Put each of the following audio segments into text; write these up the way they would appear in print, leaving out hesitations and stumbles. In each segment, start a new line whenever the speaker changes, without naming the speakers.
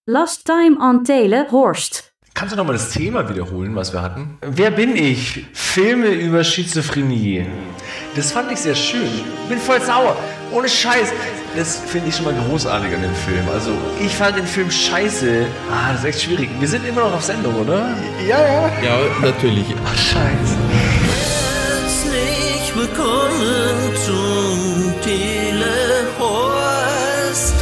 Last time on Tele Horst.
Kannst du nochmal das Thema wiederholen, was wir hatten?
Wer bin ich? Filme über Schizophrenie.
Das fand ich sehr schön. Bin voll sauer. Ohne Scheiß. Das finde ich schon mal großartig an dem Film. Also, ich fand den Film scheiße. Das ist echt schwierig. Wir sind immer noch auf Sendung, oder?
Ja.
Ja, natürlich.
Ach, Scheiße.
Herzlich willkommen zum Telehorst.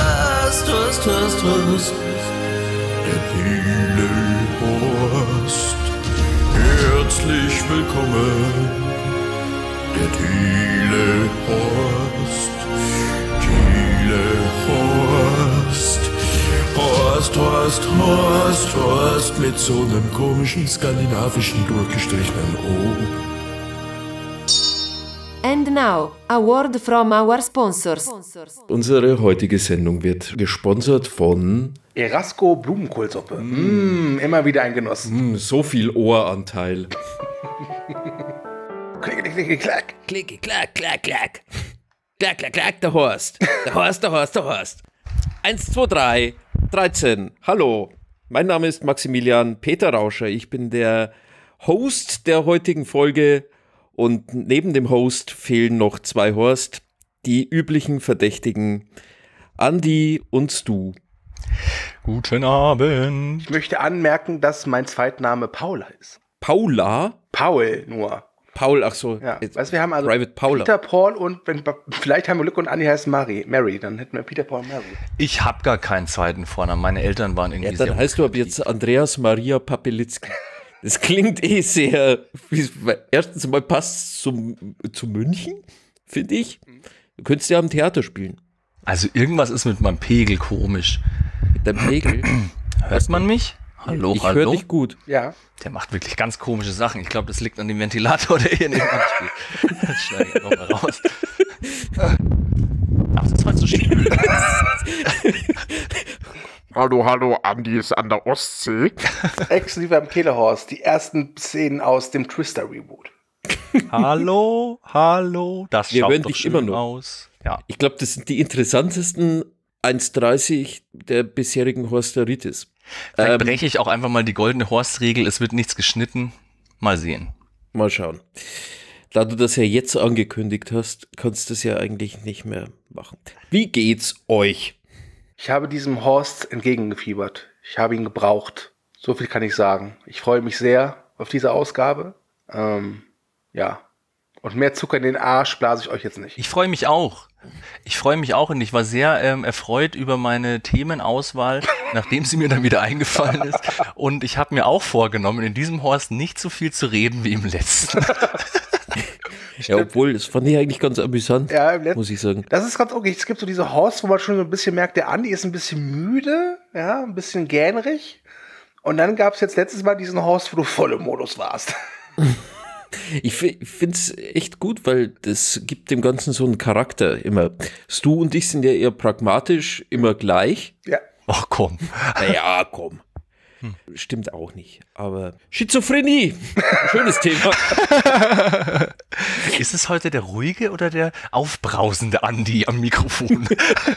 Horst. Der Telehorst. Herzlich willkommen. Der Telehorst. Horst mit so einem komischen skandinavischen durchgestrichenen O.
And now, a word from our sponsors.
Unsere heutige Sendung wird gesponsert von
Erasco Blumenkohlsuppe. Immer wieder ein Genuss.
so viel Ohranteil.
Klick, klack.
Klicki, klack, klack, klack. Klack, klack, klack, der Horst. Der Horst.
1, 2, 3, 13. Hallo, mein Name ist Maximilian Peter Rauscher. Ich bin der Host der heutigen Folge und neben dem Host fehlen noch zwei Horst, die üblichen Verdächtigen, Andi und Stu.
Guten Abend.
Ich möchte anmerken, dass mein Zweitname Paula ist.
Paula?
Paul nur.
Paul, ach so.
Ja. Weißt, wir haben also
Private Paula.
Peter, Paul und vielleicht haben wir Glück und Andi heißt Mary. Dann hätten wir Peter, Paul, Mary.
Ich habe gar keinen zweiten Vornamen. Meine Eltern waren irgendwie
Ja, dann heißt du ab jetzt Andreas Maria Papelitzki. Das klingt sehr, erstens mal passt zu München, finde ich. Du könntest ja am Theater spielen.
Also irgendwas ist mit meinem Pegel komisch.
Mit deinem Pegel.
Hört man mich? Hallo,
Ich höre dich gut.
Ja.
Der macht wirklich ganz komische Sachen. Ich glaube, das liegt an dem Ventilator, der hier nebenan steht. Das schneide ich nochmal raus. Ach, das war zu schwül.
Hallo, Andi ist an der Ostsee.
Exklusiv beim Telehorst, die ersten Szenen aus dem Twister-Reboot.
Hallo. Das
Wir
schaut
hören
doch
dich
schön
immer noch.
aus. Ja.
Ich glaube, das sind die interessantesten 1,30 der bisherigen Horsteritis.
Vielleicht breche ich auch einfach mal die goldene Horstregel. Es wird nichts geschnitten. Mal sehen.
Mal schauen. Da du das ja jetzt angekündigt hast, kannst du es ja eigentlich nicht mehr machen. Wie geht's euch?
Ich habe diesem Horst entgegengefiebert. Ich habe ihn gebraucht. So viel kann ich sagen. Ich freue mich sehr auf diese Ausgabe. Ja. Und mehr Zucker in den Arsch blase ich euch jetzt nicht.
Ich freue mich auch. Und ich war sehr erfreut über meine Themenauswahl, nachdem sie mir dann wieder eingefallen ist. Und ich habe mir auch vorgenommen, in diesem Horst nicht so viel zu reden wie im letzten.
Ja, obwohl, das fand ich eigentlich ganz amüsant,
Ja,
muss ich sagen.
Das ist ganz okay. Es gibt so diese Horst, wo man schon so ein bisschen merkt, der Andi ist ein bisschen müde, ja, ein bisschen gähnerig. Und dann gab es jetzt letztes Mal diesen Horst, wo du voll im Modus warst.
Ich finde es echt gut, weil das gibt dem Ganzen so einen Charakter immer. Stu und ich sind ja eher pragmatisch, immer gleich.
Ja.
Ach komm.
Naja, komm. Stimmt auch nicht. Aber Schizophrenie, schönes Thema.
Ist es heute der ruhige oder der aufbrausende Andi am Mikrofon?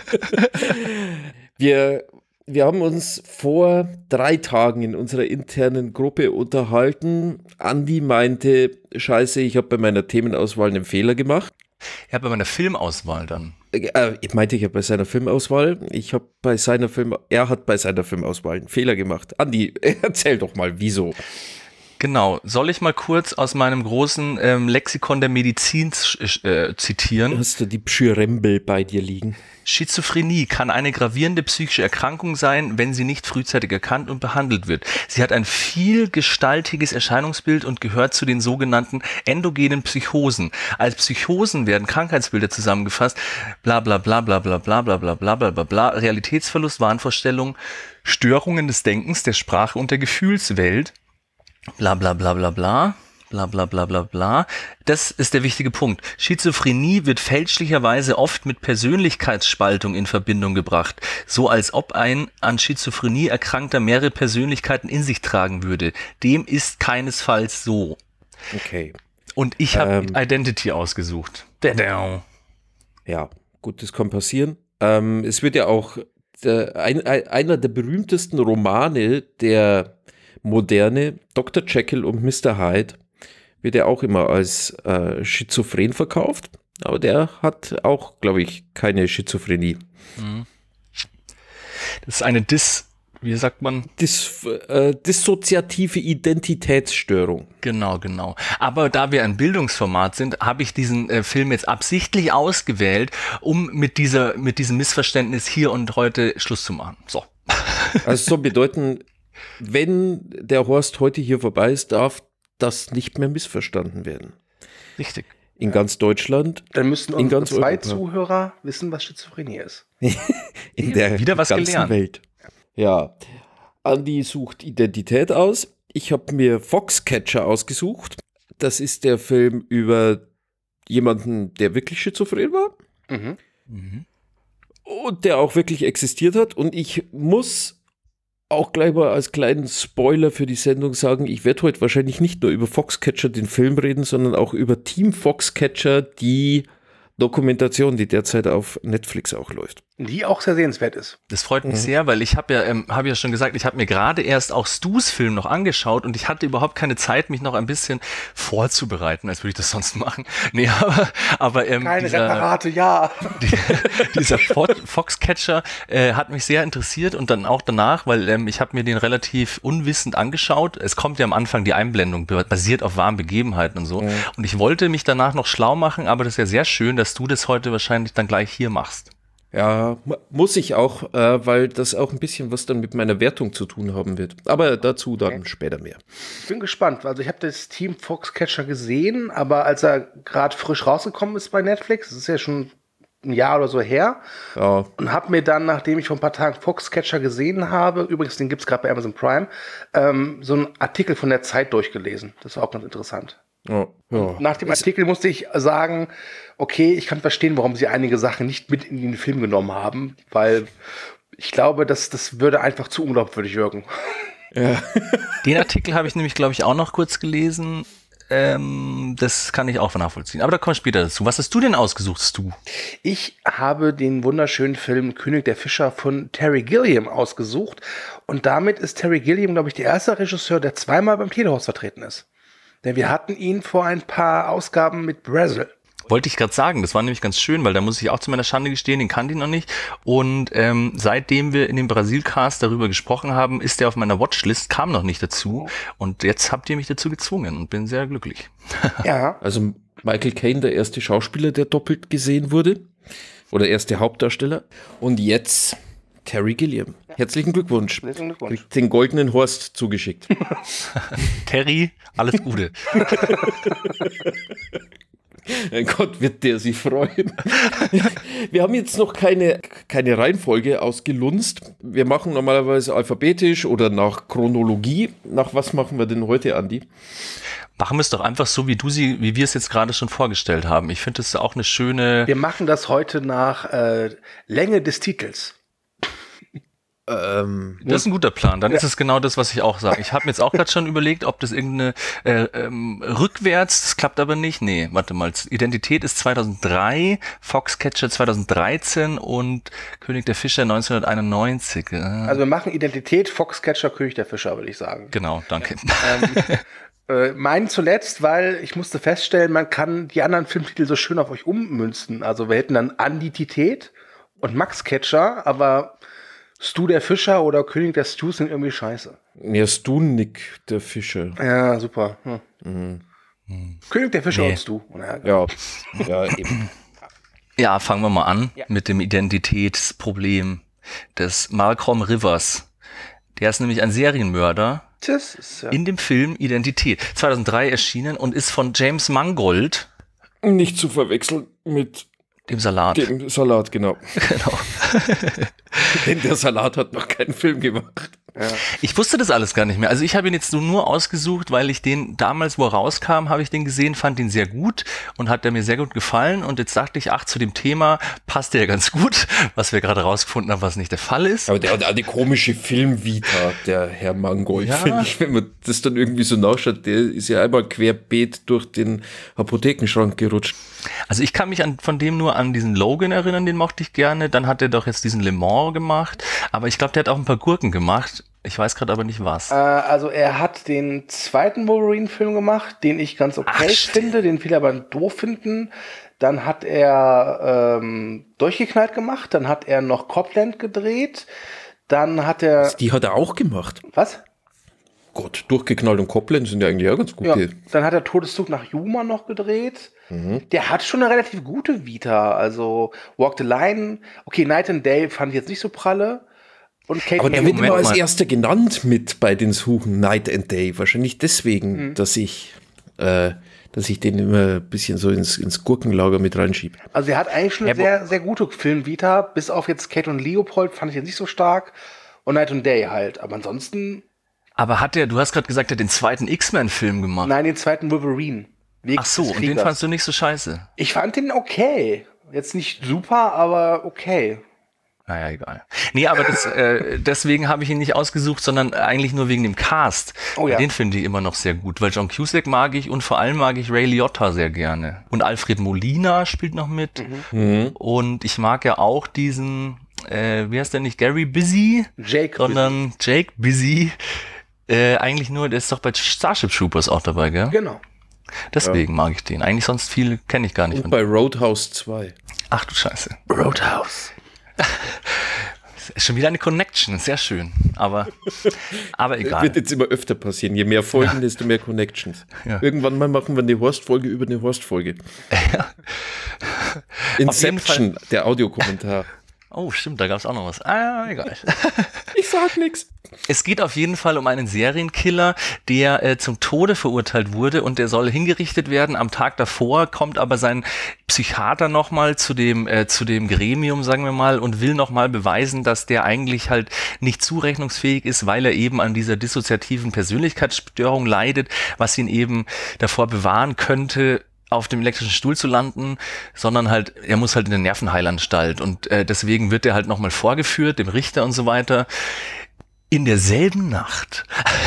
Wir haben uns vor 3 Tagen in unserer internen Gruppe unterhalten. Andi meinte, scheiße, ich habe bei meiner Themenauswahl einen Fehler gemacht.
Ja, bei meiner Filmauswahl dann.
Ich meinte, ich habe bei seiner Filmauswahl, er hat bei seiner Filmauswahl einen Fehler gemacht. Andi, erzähl doch mal, wieso?
Genau. Soll ich mal kurz aus meinem großen Lexikon der Medizin zitieren?
Hast du die Pschyrembel bei dir liegen?
Schizophrenie kann eine gravierende psychische Erkrankung sein, wenn sie nicht frühzeitig erkannt und behandelt wird. Sie hat ein vielgestaltiges Erscheinungsbild und gehört zu den sogenannten endogenen Psychosen. Als Psychosen werden Krankheitsbilder zusammengefasst, bla bla bla bla bla bla bla bla bla bla bla bla, Realitätsverlust, Wahnvorstellungen, Störungen des Denkens, der Sprache und der Gefühlswelt, bla bla bla bla bla. Bla bla bla bla bla. Das ist der wichtige Punkt. Schizophrenie wird fälschlicherweise oft mit Persönlichkeitsspaltung in Verbindung gebracht, so als ob ein an Schizophrenie Erkrankter mehrere Persönlichkeiten in sich tragen würde. Dem ist keinesfalls so.
Okay.
Und ich habe Identity ausgesucht.
Ja, gut, das kann passieren. Es wird ja auch einer der berühmtesten Romane der Moderne, Dr. Jekyll und Mr. Hyde, wird ja auch immer als schizophren verkauft, aber der hat auch, glaube ich, keine Schizophrenie.
Das ist eine wie sagt man?
Dissoziative Identitätsstörung.
Genau. Aber da wir ein Bildungsformat sind, habe ich diesen Film jetzt absichtlich ausgewählt, um mit diesem Missverständnis hier und heute Schluss zu machen. So.
Also soll bedeuten, wenn der Horst heute hier vorbei ist, darf das nicht mehr missverstanden werden.
Richtig.
In ganz Deutschland.
Dann müssten unsere
ganz
zwei
Europa.
Zuhörer wissen, was Schizophrenie ist.
In der
Wieder was
ganzen
gelernt.
Welt. Ja. Andi sucht Identität aus. Ich habe mir Foxcatcher ausgesucht. Das ist der Film über jemanden, der wirklich schizophren war. Und der auch wirklich existiert hat. Und ich muss auch gleich mal als kleinen Spoiler für die Sendung sagen, ich werde heute wahrscheinlich nicht nur über Foxcatcher, den Film, reden, sondern auch über Team Foxcatcher, die Dokumentation, die derzeit auf Netflix auch läuft.
Die auch sehr sehenswert ist.
Das freut mich sehr, weil ich habe ja schon gesagt, ich habe mir gerade erst auch Stu's Film noch angeschaut und ich hatte überhaupt keine Zeit, mich noch ein bisschen vorzubereiten, als würde ich das sonst machen. Nee, aber
keine Reparate, ja.
Dieser Foxcatcher hat mich sehr interessiert und dann auch danach, weil ich habe mir den relativ unwissend angeschaut. Es kommt ja am Anfang die Einblendung, basiert auf wahren Begebenheiten und so. Und ich wollte mich danach noch schlau machen, aber das ist ja sehr schön, dass du das heute wahrscheinlich dann gleich hier machst.
Ja, muss ich auch, weil das auch ein bisschen was dann mit meiner Wertung zu tun haben wird. Aber dazu dann später mehr.
Ich bin gespannt. Also ich habe das Team Foxcatcher gesehen, aber als er gerade frisch rausgekommen ist bei Netflix, das ist ja schon ein Jahr oder so her, und habe mir dann, nachdem ich vor ein paar Tagen Foxcatcher gesehen habe, übrigens, den gibt es gerade bei Amazon Prime, so einen Artikel von der Zeit durchgelesen. Das war auch ganz interessant.
Ja.
Nach dem Artikel musste ich sagen, okay, ich kann verstehen, warum sie einige Sachen nicht mit in den Film genommen haben, weil ich glaube, das würde einfach zu unglaubwürdig wirken.
Ja.
Den Artikel habe ich nämlich, glaube ich, auch noch kurz gelesen. Das kann ich auch nachvollziehen. Aber da kommen wir später dazu. Was hast du denn ausgesucht, Stu?
Ich habe den wunderschönen Film König der Fischer von Terry Gilliam ausgesucht. Und damit ist Terry Gilliam, glaube ich, der erste Regisseur, der zweimal beim Telehorst vertreten ist. Denn wir hatten ihn vor ein paar Ausgaben mit Brazil.
Wollte ich gerade sagen, das war nämlich ganz schön, weil da muss ich auch zu meiner Schande gestehen, den kannte ich noch nicht. Und seitdem wir in dem Brasil-Cast darüber gesprochen haben, ist der auf meiner Watchlist, kam noch nicht dazu. Und jetzt habt ihr mich dazu gezwungen und bin sehr glücklich.
Ja.
Also Michael Caine, der erste Schauspieler, der doppelt gesehen wurde. Oder erste Hauptdarsteller. Und jetzt Terry Gilliam. Herzlichen Glückwunsch. Kriegt den goldenen Horst zugeschickt.
Terry, alles Gute.
Mein Gott, wird der sich freuen. Wir haben jetzt noch keine Reihenfolge ausgelunzt. Wir machen normalerweise alphabetisch oder nach Chronologie. Nach was machen wir denn heute, Andi?
Machen wir es doch einfach so, wie wir es jetzt gerade schon vorgestellt haben. Ich finde, das ist auch eine schöne...
Wir machen das heute nach Länge des Titels.
Das ist ein guter Plan. Dann ist es genau das, was ich auch sage. Ich habe mir jetzt auch gerade schon überlegt, ob das irgendeine rückwärts, das klappt aber nicht. Nee, warte mal. Identität ist 2003, Foxcatcher 2013 und König der Fischer 1991.
Also wir machen Identität, Foxcatcher, König der Fischer, würde ich sagen.
Genau, danke.
Meinen zuletzt, weil ich musste feststellen, man kann die anderen Filmtitel so schön auf euch ummünzen. Also wir hätten dann Anditität und Maxcatcher, aber Stu der Fischer oder König der Stews sind irgendwie scheiße.
Ja, Stunik der Fischer.
Ja, super. König der Fischer und Stu.
Ja, eben.
Ja, fangen wir mal an mit dem Identitätsproblem des Malcolm Rivers. Der ist nämlich ein Serienmörder.
Das ist,
in dem Film Identität. 2003 erschienen und ist von James Mangold.
Nicht zu verwechseln mit
dem Salat.
Dem Salat, genau.
Genau.
Denn der Salat hat noch keinen Film gemacht.
Ich wusste das alles gar nicht mehr. Also ich habe ihn jetzt nur ausgesucht, weil ich den damals, wo er rauskam, habe ich den gesehen, fand ihn sehr gut und hat er mir sehr gut gefallen. Und jetzt dachte ich, zu dem Thema passt der ja ganz gut, was wir gerade rausgefunden haben, was nicht der Fall ist.
Aber der hat eine komische Filmvita, der Herr Mangold,
Ja.
finde ich. Wenn man das dann irgendwie so nachschaut, der ist ja einmal querbeet durch den Apothekenschrank gerutscht.
Also ich kann mich von dem nur an diesen Logan erinnern, den mochte ich gerne. Dann hat er doch jetzt diesen Le Mans gemacht. Aber ich glaube, der hat auch ein paar Gurken gemacht. Ich weiß gerade aber nicht was.
Also er hat den zweiten Wolverine-Film gemacht, den ich ganz okay finde, den viele aber doof finden. Dann hat er Durchgeknallt gemacht, dann hat er noch Copland gedreht, dann hat er...
Die hat er auch gemacht.
Was?
Gott, Durchgeknallt und Copland sind ja eigentlich auch ganz gut.
Ja, dann hat er Todeszug nach Yuma noch gedreht. Der hat schon eine relativ gute Vita. Also Walk the Line, okay, Night and Day fand ich jetzt nicht so pralle. Und Kate
Aber der wird
Moment
immer als
mal.
erster genannt mit bei den Suchen Night and Day. Wahrscheinlich deswegen, dass ich den immer ein bisschen so ins Gurkenlager mit reinschiebe.
Also er hat eigentlich schon eine sehr, sehr gute Filmvita, bis auf jetzt Kate und Leopold fand ich jetzt nicht so stark und Night and Day halt. Aber ansonsten,
Aber du hast gerade gesagt, er hat den zweiten X-Men-Film gemacht.
nein, den zweiten Wolverine. Weg
Ach so,
des
und den
Kriegers.
fandst du nicht so scheiße.
Ich fand den okay. Jetzt nicht super, aber okay.
Naja, egal. Nee, aber deswegen habe ich ihn nicht ausgesucht, sondern eigentlich nur wegen dem Cast.
Oh ja.
Den finde ich immer noch sehr gut, weil John Cusack mag ich und vor allem mag ich Ray Liotta sehr gerne. Und Alfred Molina spielt noch mit. Und ich mag ja auch diesen, wie heißt der nicht, Gary Busey,
Jake
sondern Jake Busey. Eigentlich nur, der ist doch bei Starship Troopers auch dabei, gell?
Genau.
Deswegen mag ich den. Eigentlich sonst viel kenne ich gar nicht.
Und bei Roadhouse 2.
Ach du Scheiße.
Roadhouse.
Ist schon wieder eine Connection, sehr schön. Aber egal.
Wird jetzt immer öfter passieren. Je mehr Folgen, desto mehr Connections.
Ja.
Irgendwann mal machen wir eine Horst-Folge über eine Horst-Folge. Inception, der Audiokommentar.
Oh, stimmt, da gab es auch noch was. Egal.
Ich sag nix.
Es geht auf jeden Fall um einen Serienkiller, der zum Tode verurteilt wurde und der soll hingerichtet werden. Am Tag davor kommt aber sein Psychiater nochmal zu dem Gremium, sagen wir mal, und will nochmal beweisen, dass der eigentlich halt nicht zurechnungsfähig ist, weil er eben an dieser dissoziativen Persönlichkeitsstörung leidet, was ihn eben davor bewahren könnte, auf dem elektrischen Stuhl zu landen, sondern halt, er muss halt in der Nervenheilanstalt und deswegen wird er halt nochmal vorgeführt, dem Richter und so weiter. In derselben Nacht,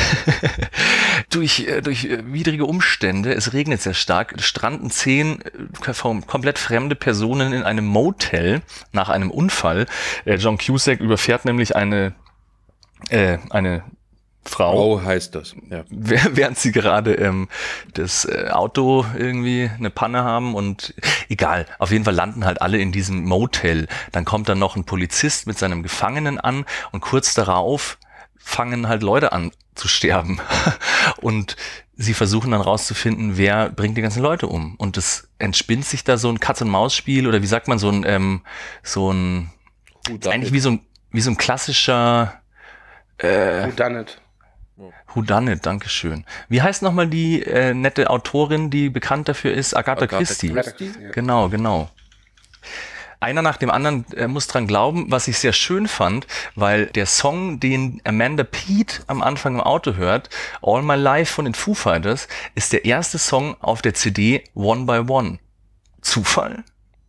durch widrige Umstände, es regnet sehr stark, stranden 10 komplett fremde Personen in einem Motel nach einem Unfall. John Cusack überfährt nämlich eine Frau,
heißt das. Ja.
während sie gerade das Auto irgendwie eine Panne haben und egal, auf jeden Fall landen halt alle in diesem Motel. Dann kommt dann noch ein Polizist mit seinem Gefangenen an und kurz darauf fangen halt Leute an zu sterben und sie versuchen dann rauszufinden, wer bringt die ganzen Leute um und es entspinnt sich da so ein Katz-und-Maus-Spiel oder wie sagt man, so ein eigentlich wie so ein klassischer
Whodunit.
Whodunit, dankeschön. Wie heißt nochmal die nette Autorin, die bekannt dafür ist? Agatha Christie.
Ja.
Genau. Einer nach dem anderen muss dran glauben, was ich sehr schön fand, weil der Song, den Amanda Peet am Anfang im Auto hört, All My Life von den Foo Fighters, ist der erste Song auf der CD One by One. Zufall?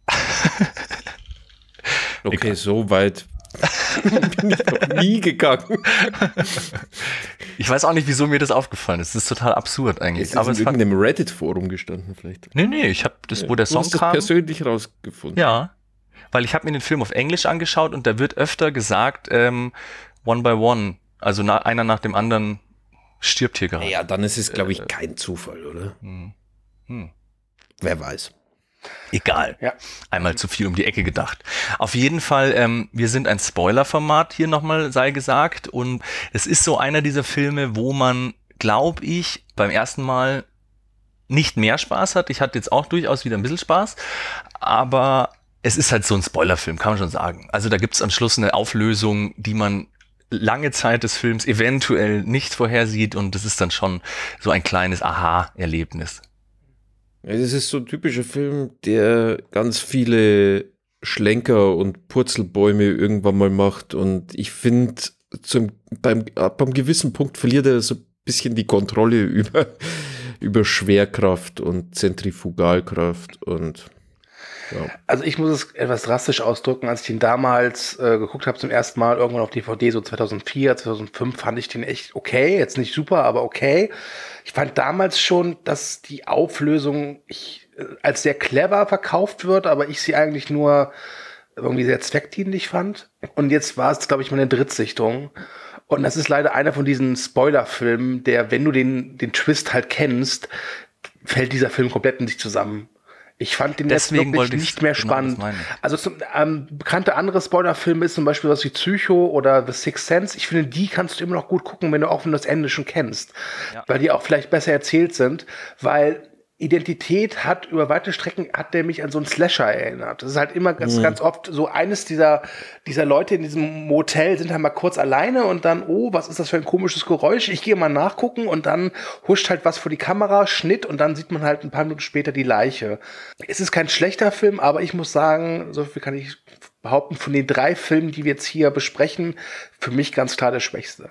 Okay,
Egal.
so weit bin ich noch nie gegangen.
Ich weiß auch nicht, wieso mir das aufgefallen ist. Das ist total absurd eigentlich.
Ist
Aber
in
es fand,
irgendeinem Reddit-Forum gestanden vielleicht.
nee, ich habe das, wo der
Du
Song
hast das
kam.
persönlich rausgefunden.
Ja, weil ich habe mir den Film auf Englisch angeschaut und da wird öfter gesagt, One by One, also einer nach dem anderen stirbt hier gerade.
Ja, dann ist es, glaube ich, kein Zufall, oder? Wer weiß.
Egal.
Ja.
Einmal zu viel um die Ecke gedacht. Auf jeden Fall, wir sind ein Spoiler-Format, hier nochmal sei gesagt. Und es ist so einer dieser Filme, wo man, glaube ich, beim ersten Mal nicht mehr Spaß hat. Ich hatte jetzt auch durchaus wieder ein bisschen Spaß. Aber es ist halt so ein Spoilerfilm, kann man schon sagen. Also da gibt es am Schluss eine Auflösung, die man lange Zeit des Films eventuell nicht vorhersieht. Und das ist dann schon so ein kleines Aha-Erlebnis.
Es ist so ein typischer Film, der ganz viele Schlenker und Purzelbäume irgendwann mal macht. Und ich finde, beim gewissen Punkt verliert er so ein bisschen die Kontrolle über Schwerkraft und Zentrifugalkraft und ja.
Also ich muss es etwas drastisch ausdrücken, als ich den damals geguckt habe zum ersten Mal, irgendwann auf DVD, so 2004, 2005, fand ich den echt okay, jetzt nicht super, aber okay. Ich fand damals schon, dass die Auflösung als sehr clever verkauft wird, aber ich sie eigentlich nur irgendwie sehr zweckdienlich fand. Und jetzt war es, glaube ich, meine Drittsichtung. Und das ist leider einer von diesen Spoiler-Filmen, der, wenn du den Twist halt kennst, fällt dieser Film komplett in sich zusammen. Ich fand den
Deswegen
jetzt wirklich nicht mehr spannend. Also bekannte andere Spoilerfilme ist zum Beispiel was wie Psycho oder The Sixth Sense. Ich finde, die kannst du immer noch gut gucken, wenn du das Ende schon kennst. Ja. Weil die auch vielleicht besser erzählt sind. Weil Identität über weite Strecken hat der mich an so einen Slasher erinnert. Das ist halt immer ganz oft so eines dieser Leute in diesem Motel sind halt mal kurz alleine und dann, oh, was ist das für ein komisches Geräusch? Ich gehe mal nachgucken und dann huscht halt was vor die Kamera, Schnitt und dann sieht man halt ein paar Minuten später die Leiche. Es ist kein schlechter Film, aber ich muss sagen, so viel kann ich behaupten, von den 3 Filmen, die wir jetzt hier besprechen, für mich ganz klar der schwächste.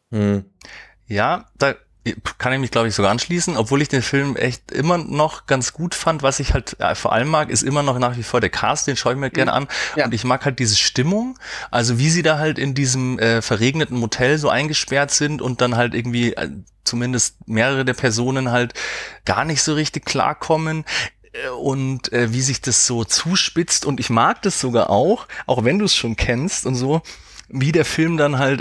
Ja, da kann ich mich, glaube ich, sogar anschließen, obwohl ich den Film echt immer noch ganz gut fand. Was ich halt vor allem mag, ist immer noch nach wie vor der Cast, den schaue ich mir gerne an. Ja. Und ich mag halt diese Stimmung, also wie sie da halt in diesem verregneten Motel so eingesperrt sind und dann halt irgendwie zumindest mehrere der Personen halt gar nicht so richtig klarkommen. Und wie sich das so zuspitzt. Und ich mag das sogar auch wenn du es schon kennst und so, wie der Film dann halt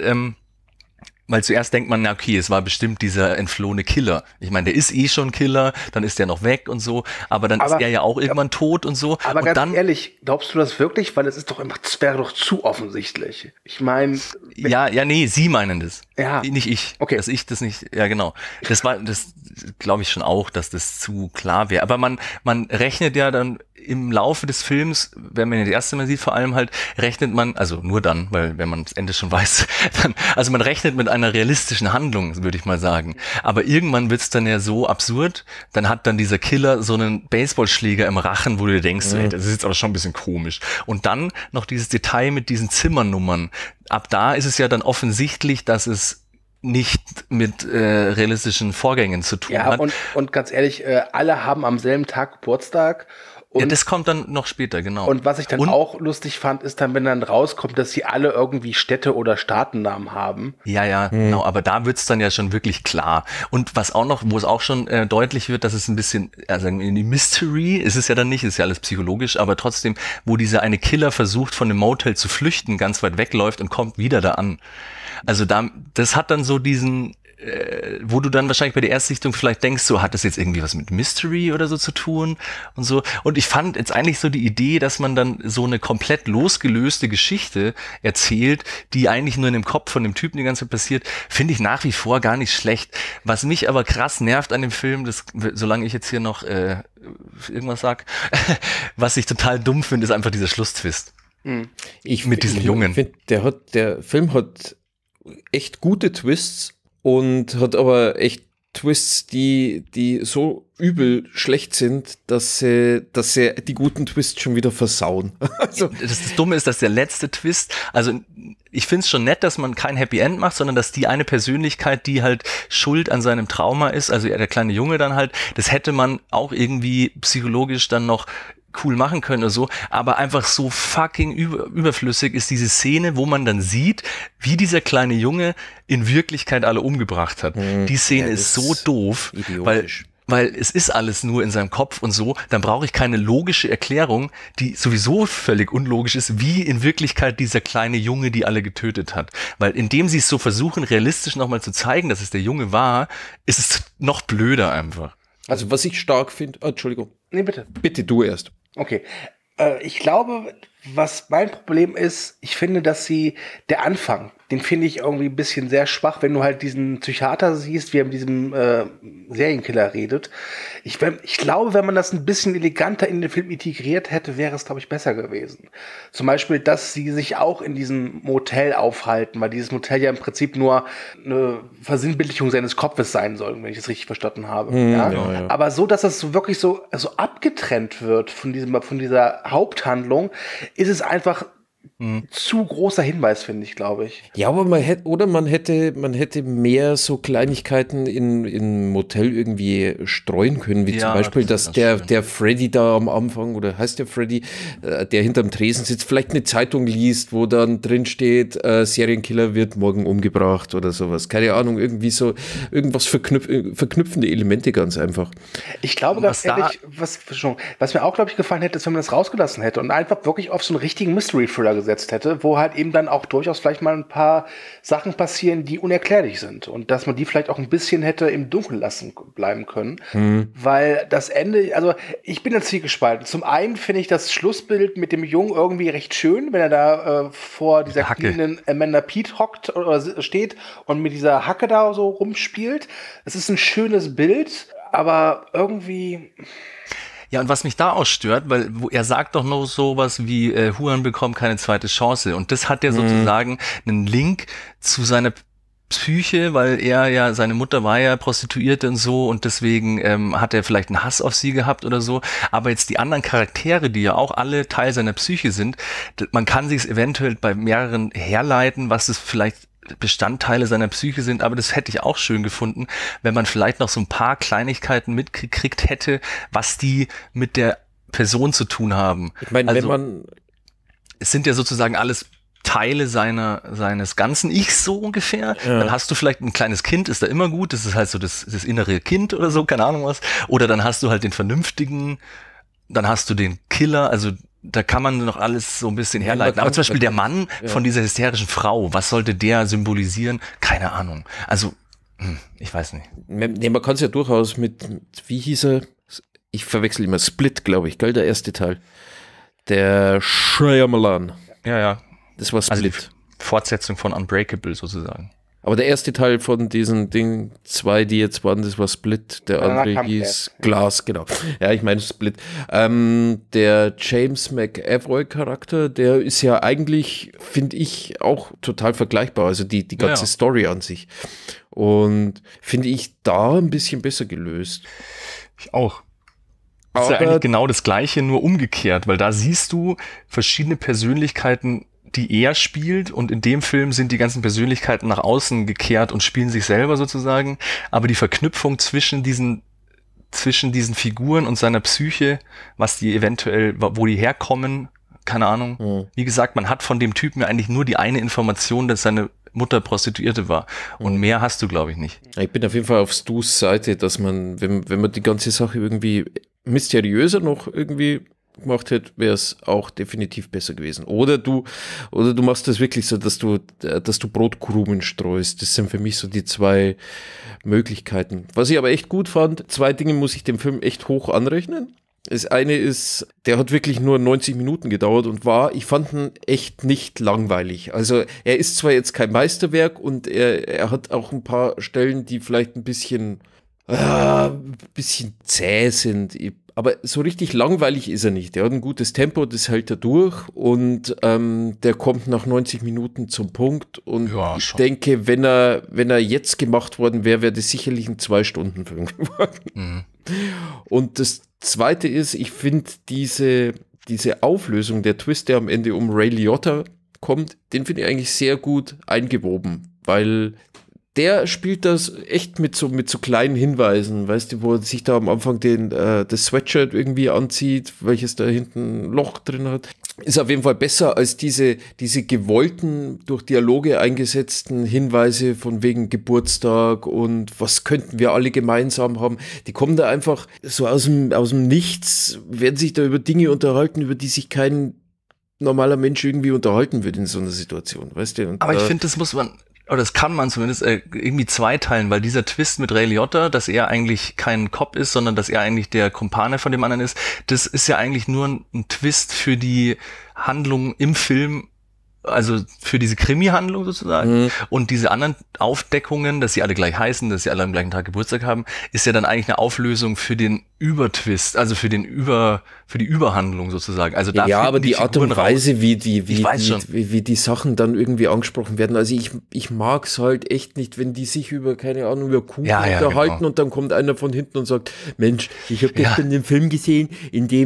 weil zuerst denkt man, na okay, es war bestimmt dieser entflohene Killer. Ich meine, der ist schon Killer, dann ist der noch weg und so, aber dann ist er ja auch irgendwann tot und so.
Aber
und
ganz
dann,
ehrlich, glaubst du das wirklich? Weil es ist doch einfach, das wäre doch zu offensichtlich. Ich meine...
Nee, sie meinen das.
Ja.
Nicht ich.
Okay.
Dass ich das nicht, ja genau. Das glaube ich schon auch, dass das zu klar wäre. Aber man rechnet ja dann im Laufe des Films, wenn man das erste Mal sieht, vor allem halt, rechnet man, also nur dann, weil wenn man das Ende schon weiß, also man rechnet mit einer realistischen Handlung, würde ich mal sagen. Aber irgendwann wird's dann ja so absurd, dann hat dann dieser Killer so einen Baseballschläger im Rachen, wo du dir denkst, ey, das ist jetzt aber schon ein bisschen komisch. Und dann noch dieses Detail mit diesen Zimmernummern. Ab da ist es ja dann offensichtlich, dass es nicht mit realistischen Vorgängen zu tun hat.
Ja, und ganz ehrlich, alle haben am selben Tag Geburtstag. Und,
ja, das kommt dann noch später, genau.
Und was ich dann auch lustig fand, ist dann, wenn dann rauskommt, dass sie alle irgendwie Städte- oder Staatennamen haben.
Ja, genau, aber da wird's dann ja schon wirklich klar. Und was auch noch, wo es auch schon deutlich wird, dass es ein bisschen, also in die Mystery ist es ja dann nicht, ist ja alles psychologisch, aber trotzdem, wo dieser eine Killer versucht, von dem Motel zu flüchten, ganz weit wegläuft und kommt wieder da an. Also das hat dann so diesen, wo du dann wahrscheinlich bei der Erstsichtung vielleicht denkst, so hat das jetzt irgendwie was mit Mystery oder so zu tun und so. Und ich fand jetzt eigentlich so die Idee, dass man dann so eine komplett losgelöste Geschichte erzählt, die eigentlich nur in dem Kopf von dem Typen die ganze Zeit passiert, finde ich nach wie vor gar nicht schlecht. Was mich aber krass nervt an dem Film, solange ich jetzt hier noch irgendwas sag, was ich total dumm finde, ist einfach dieser Schlusstwist. Mit diesem Jungen.
Ich finde, der Film hat echt gute Twists und hat aber echt Twists, die so übel schlecht sind, dass sie die guten Twists schon wieder versauen.
Also das Dumme ist, dass der letzte Twist, also ich finde es schon nett, dass man kein Happy End macht, sondern dass die eine Persönlichkeit, die halt schuld an seinem Trauma ist, also der kleine Junge dann halt, das hätte man auch irgendwie psychologisch dann noch cool machen können oder so, aber einfach so fucking überflüssig ist diese Szene, wo man dann sieht, wie dieser kleine Junge in Wirklichkeit alle umgebracht hat. Die Szene ist so doof, weil es ist alles nur in seinem Kopf und so, dann brauche ich keine logische Erklärung, die sowieso völlig unlogisch ist, wie in Wirklichkeit dieser kleine Junge die alle getötet hat. Weil indem sie es so versuchen, realistisch nochmal zu zeigen, dass es der Junge war, ist es noch blöder einfach.
Also was ich stark finde, Entschuldigung.
Nee, bitte.
Bitte du erst.
Okay. Ich glaube, was mein Problem ist, ich finde, dass der Anfang, den finde ich irgendwie ein bisschen sehr schwach, wenn du halt diesen Psychiater siehst, wie er mit diesem Serienkiller redet. Ich glaube, wenn man das ein bisschen eleganter in den Film integriert hätte, wäre es, glaube ich, besser gewesen. Zum Beispiel, dass sie sich auch in diesem Motel aufhalten, weil dieses Motel ja im Prinzip nur eine Versinnbildlichung seines Kopfes sein soll, wenn ich es richtig verstanden habe. Ja. Aber so, dass das so wirklich so abgetrennt wird von dieser Haupthandlung, ist es einfach zu großer Hinweis, finde ich, glaube ich.
Ja, aber man hätte mehr so Kleinigkeiten in Motel irgendwie streuen können, wie zum Beispiel, dass der Freddy da am Anfang, oder heißt der Freddy, der hinterm Tresen sitzt, vielleicht eine Zeitung liest, wo dann drin steht, Serienkiller wird morgen umgebracht oder sowas. Keine Ahnung, irgendwie so irgendwas verknüpfende Elemente ganz einfach.
Ich glaube ganz ehrlich, was mir auch, glaube ich, gefallen hätte, ist, wenn man das rausgelassen hätte und einfach wirklich auf so einen richtigen Mystery-Thriller gesetzt hätte, wo halt eben dann auch durchaus vielleicht mal ein paar Sachen passieren, die unerklärlich sind und dass man die vielleicht auch ein bisschen hätte im Dunkeln lassen bleiben können, weil das Ende, also ich bin jetzt hier gespalten. Zum einen finde ich das Schlussbild mit dem Jungen irgendwie recht schön, wenn er da vor dieser knienden Amanda Peet hockt oder steht und mit dieser Hacke da so rumspielt. Es ist ein schönes Bild, aber irgendwie...
Ja, und was mich da auch stört, weil er sagt doch noch sowas wie Huren bekommen keine zweite Chance. Und das hat ja sozusagen einen Link zu seiner Psyche, weil seine Mutter war ja Prostituierte und so und deswegen hat er vielleicht einen Hass auf sie gehabt oder so. Aber jetzt die anderen Charaktere, die ja auch alle Teil seiner Psyche sind, man kann sich es eventuell bei mehreren herleiten, was es vielleicht Bestandteile seiner Psyche sind, aber das hätte ich auch schön gefunden, wenn man vielleicht noch so ein paar Kleinigkeiten mitgekriegt hätte, was die mit der Person zu tun haben.
Ich meine, also,
es sind ja sozusagen alles Teile seines ganzen Ichs so ungefähr. Ja. Dann hast du vielleicht ein kleines Kind, ist da immer gut, das ist halt so das innere Kind oder so, keine Ahnung was. Oder dann hast du halt den Vernünftigen, dann hast du den Killer, also da kann man noch alles so ein bisschen herleiten. Aber zum Beispiel der Mann von dieser hysterischen Frau, was sollte der symbolisieren? Keine Ahnung. Also, ich weiß nicht.
Nee, man kann es ja durchaus mit, wie hieß er? Ich verwechsel immer Split, glaube ich, gell, der erste Teil. Der Shyamalan.
Ja.
Das war Split.
Also die Fortsetzung von Unbreakable sozusagen.
Aber der erste Teil von diesen Ding, 2, die jetzt waren, das war Split. Der andere hieß Glass, genau. Ja, ich meine Split. Der James McAvoy-Charakter, der ist ja eigentlich, finde ich, auch total vergleichbar. Also die ganze Story an sich. Und finde ich da ein bisschen besser gelöst.
Ich auch. Das ist ja eigentlich genau das Gleiche, nur umgekehrt, weil da siehst du verschiedene Persönlichkeiten, die er spielt, und in dem Film sind die ganzen Persönlichkeiten nach außen gekehrt und spielen sich selber sozusagen, aber die Verknüpfung zwischen diesen Figuren und seiner Psyche, was die eventuell, wo die herkommen, keine Ahnung. Wie gesagt, man hat von dem Typen ja eigentlich nur die eine Information, dass seine Mutter Prostituierte war. Und mehr hast du, glaube ich, nicht.
Ich bin auf jeden Fall auf Stu's Seite, dass man, wenn man die ganze Sache irgendwie mysteriöser noch irgendwie gemacht hätte, wäre es auch definitiv besser gewesen. Oder du machst das wirklich so, dass du Brotkrumen streust. Das sind für mich so die zwei Möglichkeiten. Was ich aber echt gut fand, 2 Dinge muss ich dem Film echt hoch anrechnen. Das eine ist, der hat wirklich nur 90 Minuten gedauert und ich fand ihn echt nicht langweilig. Also er ist zwar jetzt kein Meisterwerk und er hat auch ein paar Stellen, die vielleicht ein bisschen zäh sind. Aber so richtig langweilig ist er nicht. Er hat ein gutes Tempo, das hält er durch und der kommt nach 90 Minuten zum Punkt. Und ich denke, wenn er jetzt gemacht worden wäre, wäre das sicherlich ein 2-Stunden-Film geworden. Und das Zweite ist, ich finde diese Auflösung, der Twist, der am Ende um Ray Liotta kommt, den finde ich eigentlich sehr gut eingewoben, weil der spielt das echt mit so kleinen Hinweisen, weißt du, wo er sich da am Anfang das Sweatshirt irgendwie anzieht, welches da hinten ein Loch drin hat. Ist auf jeden Fall besser als diese gewollten, durch Dialoge eingesetzten Hinweise von wegen Geburtstag und was könnten wir alle gemeinsam haben. Die kommen da einfach so aus dem Nichts, werden sich da über Dinge unterhalten, über die sich kein normaler Mensch irgendwie unterhalten wird in so einer Situation, weißt du. Und
aber ich finde, das muss man... Oder das kann man zumindest irgendwie zweiteilen, weil dieser Twist mit Ray Liotta, dass er eigentlich kein Cop ist, sondern dass er eigentlich der Kumpane von dem anderen ist, das ist ja eigentlich nur ein Twist für die Handlung im Film, also für diese Krimi-Handlung sozusagen. Und diese anderen Aufdeckungen, dass sie alle gleich heißen, dass sie alle am gleichen Tag Geburtstag haben, ist ja dann eigentlich eine Auflösung für den Übertwist, also für die Überhandlung sozusagen. Also da
aber die Art und Weise, wie die Sachen dann irgendwie angesprochen werden. Also ich mag es halt echt nicht, wenn die sich über Kuchen unterhalten, genau. Und dann kommt einer von hinten und sagt, Mensch, ich habe gestern den Film gesehen, in dem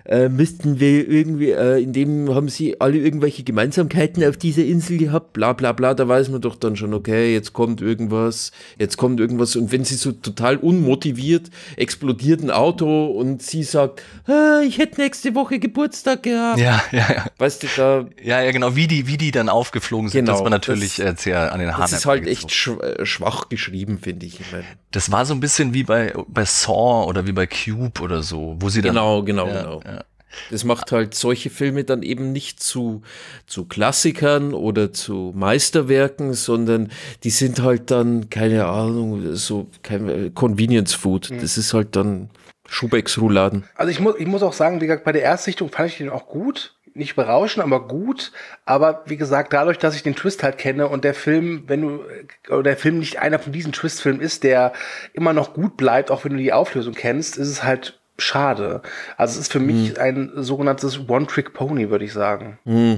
müssten wir irgendwie, in dem haben sie alle irgendwelche Gemeinsamkeiten auf dieser Insel gehabt, bla bla bla, da weiß man doch dann schon, okay, jetzt kommt irgendwas und wenn sie so total unmotiviert explodiert ein Auto und sie sagt, ich hätte nächste Woche Geburtstag gehabt.
Ja.
Weißt du, da...
Ja, genau, wie die dann aufgeflogen sind,
Genau,
das war natürlich sehr an den Haaren.
Das ist halt echt schwach geschrieben, finde ich.
Das war so ein bisschen wie bei Saw oder wie bei Cube oder so, wo sie dann...
Genau. Ja. Das macht halt solche Filme dann eben nicht zu Klassikern oder zu Meisterwerken, sondern die sind halt dann, keine Ahnung, so kein Convenience Food. Das ist halt dann Schubecks Rouladen.
Also ich muss auch sagen, wie gesagt, bei der Erstsichtung fand ich den auch gut. Nicht berauschend, aber gut. Aber wie gesagt, dadurch, dass ich den Twist halt kenne und der Film, der Film nicht einer von diesen Twist-Filmen ist, der immer noch gut bleibt, auch wenn du die Auflösung kennst, ist es halt schade. Also es ist für mich ein sogenanntes One-Trick-Pony, würde ich sagen.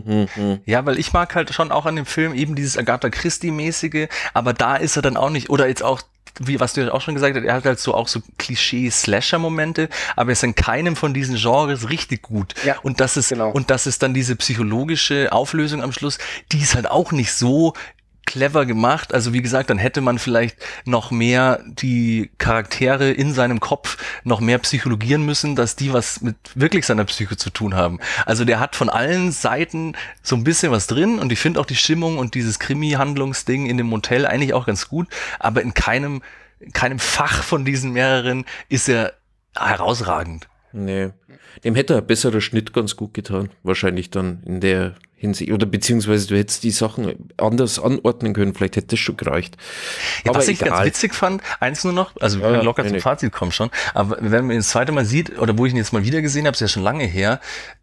Ja, weil ich mag halt schon auch an dem Film eben dieses Agatha Christie-mäßige, aber da ist er dann auch nicht, oder jetzt auch, wie was du ja auch schon gesagt hast, er hat halt auch so Klischee-Slasher-Momente, aber er ist in keinem von diesen Genres richtig gut.
Ja,
und das ist dann diese psychologische Auflösung am Schluss, die ist halt auch nicht so clever gemacht. Also wie gesagt, dann hätte man vielleicht noch mehr die Charaktere in seinem Kopf noch mehr psychologieren müssen, dass die was mit wirklich seiner Psyche zu tun haben. Also der hat von allen Seiten so ein bisschen was drin und ich finde auch die Stimmung und dieses Krimi-Handlungsding in dem Motel eigentlich auch ganz gut, aber in keinem Fach von diesen mehreren ist er herausragend.
Nee, dem hätte ein besserer Schnitt ganz gut getan. Wahrscheinlich dann in der Hinsicht. Oder beziehungsweise du hättest die Sachen anders anordnen können. Vielleicht hätte das schon gereicht.
Ja,
aber
was ich ganz witzig fand, eins nur noch, also wir können locker zum Fazit kommen schon, aber wenn man das zweite Mal sieht, oder wo ich ihn jetzt mal wieder gesehen habe, ist ja schon lange her,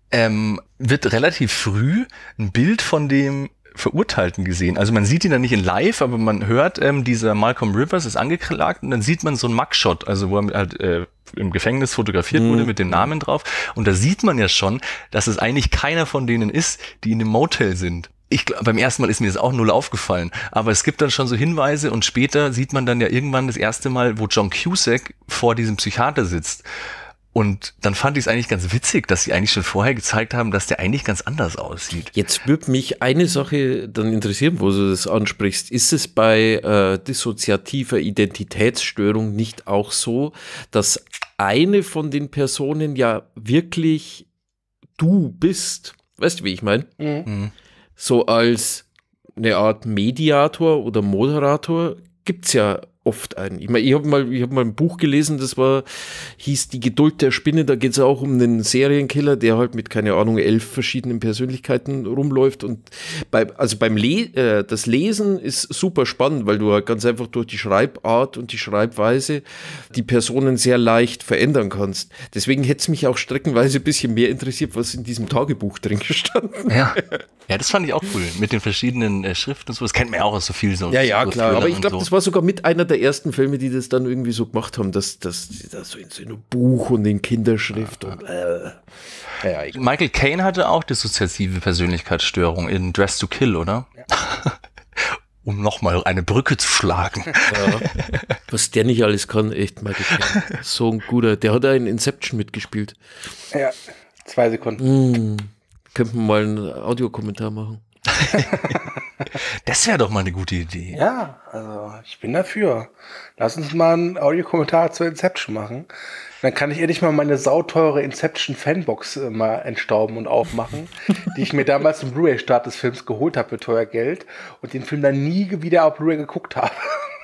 wird relativ früh ein Bild von dem Verurteilten gesehen. Also man sieht ihn dann nicht in live, aber man hört, dieser Malcolm Rivers ist angeklagt und dann sieht man so einen Mugshot, also wo er halt im Gefängnis fotografiert wurde mit dem Namen drauf und da sieht man ja schon, dass es eigentlich keiner von denen ist, die in dem Motel sind. Beim ersten Mal ist mir das auch null aufgefallen, aber es gibt dann schon so Hinweise und später sieht man dann ja irgendwann das erste Mal, wo John Cusack vor diesem Psychiater sitzt. Und dann fand ich es eigentlich ganz witzig, dass sie eigentlich schon vorher gezeigt haben, dass der eigentlich ganz anders aussieht.
Jetzt würde mich eine Sache dann interessieren, wo du das ansprichst. Ist es bei dissoziativer Identitätsstörung nicht auch so, dass eine von den Personen ja wirklich du bist? Weißt du, wie ich meine?
Mhm.
So als eine Art Mediator oder Moderator gibt's ja oft einen. Ich meine, ich hab mal ein Buch gelesen, hieß Die Geduld der Spinne, da geht es auch um einen Serienkiller, der halt mit, keine Ahnung, 11 verschiedenen Persönlichkeiten rumläuft und das Lesen ist super spannend, weil du halt ganz einfach durch die Schreibart und die Schreibweise die Personen sehr leicht verändern kannst. Deswegen hätte es mich auch streckenweise ein bisschen mehr interessiert, was in diesem Tagebuch drin gestanden.
Ja, das fand ich auch cool, mit den verschiedenen Schriften und so, das kennt man ja auch aus so viel so.
Ja,
so
klar, aber ich glaube,
so.
das war sogar mit einer der ersten Filme, die das dann irgendwie so gemacht haben, dass so in so einem Buch und in Kinderschrift und
Michael Caine hatte auch dissoziative Persönlichkeitsstörung in Dress to Kill, oder? Ja. Um nochmal eine Brücke zu schlagen.
Ja. Was der nicht alles kann, echt, Michael Caine. So ein guter, der hat auch in Inception mitgespielt.
Ja, 2 Sekunden.
Könnten wir mal einen Audiokommentar machen.
Das wäre doch mal eine gute Idee.
Ja, also ich bin dafür. Lass uns mal einen Audiokommentar zur Inception machen. Dann kann ich endlich mal meine sauteure Inception-Fanbox mal entstauben und aufmachen, die ich mir damals im Blu-ray-Start des Films geholt habe für teuer Geld und den Film dann nie wieder auf Blu-ray geguckt habe.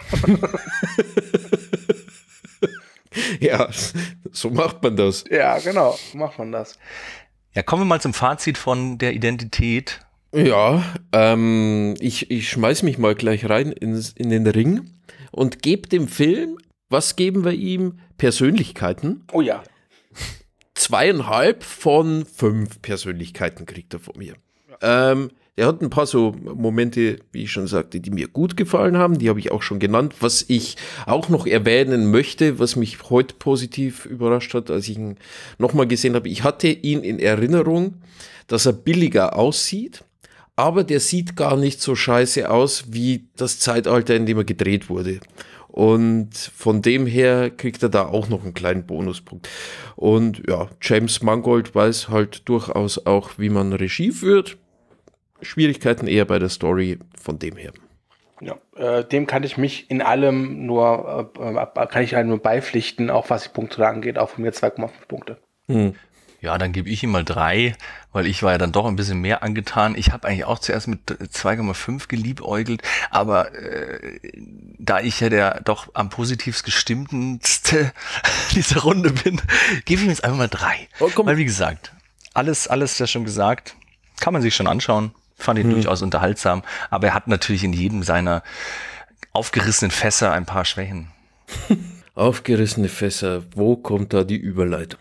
Ja, so macht man das.
Ja, genau, so macht man das.
Ja, kommen wir mal zum Fazit von der Identität.
Ja, ich schmeiß mich mal gleich rein in den Ring und gebe dem Film, was geben wir ihm? Persönlichkeiten.
Oh ja.
2,5 von 5 Persönlichkeiten kriegt er von mir. Er hat ein paar so Momente, wie ich schon sagte, die mir gut gefallen haben. Die habe ich auch schon genannt. Was ich auch noch erwähnen möchte, was mich heute positiv überrascht hat, als ich ihn nochmal gesehen habe. Ich hatte ihn in Erinnerung, dass er billiger aussieht, aber der sieht gar nicht so scheiße aus wie das Zeitalter, in dem er gedreht wurde. Und von dem her kriegt er da auch noch einen kleinen Bonuspunkt. Und ja, James Mangold weiß halt durchaus auch, wie man Regie führt. Schwierigkeiten eher bei der Story, von dem her.
Ja, dem kann ich mich in allem nur beipflichten, auch was die Punkte angeht, auch von mir 2,5 Punkte.
Ja, dann gebe ich ihm mal 3, weil ich war ja dann doch ein bisschen mehr angetan. Ich habe eigentlich auch zuerst mit 2,5 geliebäugelt, aber da ich ja der doch am positivst gestimmteste dieser Runde bin, gebe ich ihm jetzt einfach mal 3. Weil wie gesagt, alles ja schon gesagt, kann man sich schon anschauen. Fand ihn durchaus unterhaltsam, aber er hat natürlich in jedem seiner aufgerissenen Fässer ein paar Schwächen.
Aufgerissene Fässer, wo kommt da die Überleitung?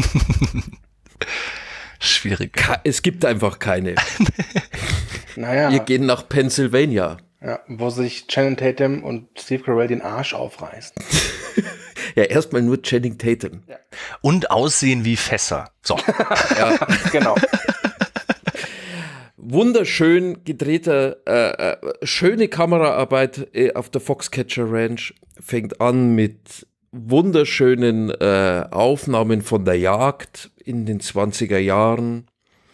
Schwierig.
Es gibt einfach keine.
Naja.
Wir gehen nach Pennsylvania.
Ja, wo sich Channing Tatum und Steve Carell den Arsch aufreißen.
Ja, erstmal nur Channing Tatum.
Ja.
Und aussehen wie Fässer. So.
Ja, genau.
Wunderschön gedrehter, schöne Kameraarbeit auf der Foxcatcher Ranch. Fängt an mit wunderschönen Aufnahmen von der Jagd in den 20er Jahren.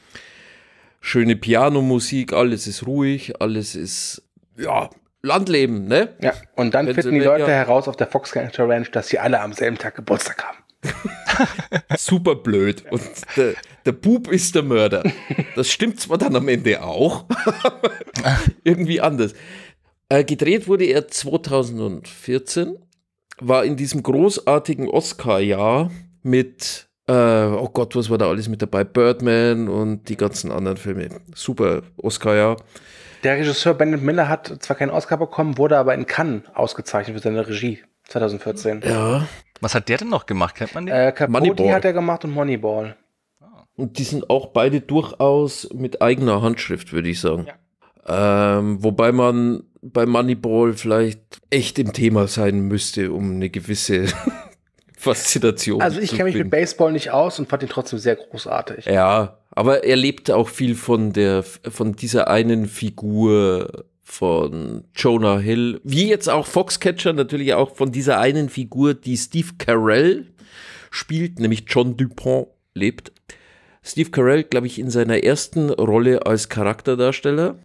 Schöne Pianomusik, alles ist ruhig, alles ist, ja, Landleben, ne?
Ja, und dann finden die Leute heraus auf der Foxcatcher Ranch, dass sie alle am selben Tag Geburtstag haben.
Super blöd. Und der Bub ist der Mörder. Das stimmt zwar dann am Ende auch, irgendwie anders. Gedreht wurde er 2014, war in diesem großartigen Oscar-Jahr mit, oh Gott, was war da alles mit dabei? Birdman und die ganzen anderen Filme. Super Oscar-Jahr.
Der Regisseur Bennett Miller hat zwar keinen Oscar bekommen, wurde aber in Cannes ausgezeichnet für seine Regie 2014.
Ja.
Was hat der denn noch gemacht? Kennt man den?
Capote hat er gemacht und Moneyball.
Und die sind auch beide durchaus mit eigener Handschrift, würde ich sagen. Ja. Wobei man bei Moneyball vielleicht echt im Thema sein müsste, um eine gewisse Faszination zu
Also ich kenne mich mit Baseball nicht aus und fand ihn trotzdem sehr großartig.
Ja, aber er lebt auch viel von dieser einen Figur von Jonah Hill, wie jetzt auch Foxcatcher, natürlich auch von dieser einen Figur, die Steve Carell spielt, nämlich John Dupont lebt. Steve Carell, glaube ich, in seiner ersten Rolle als Charakterdarsteller.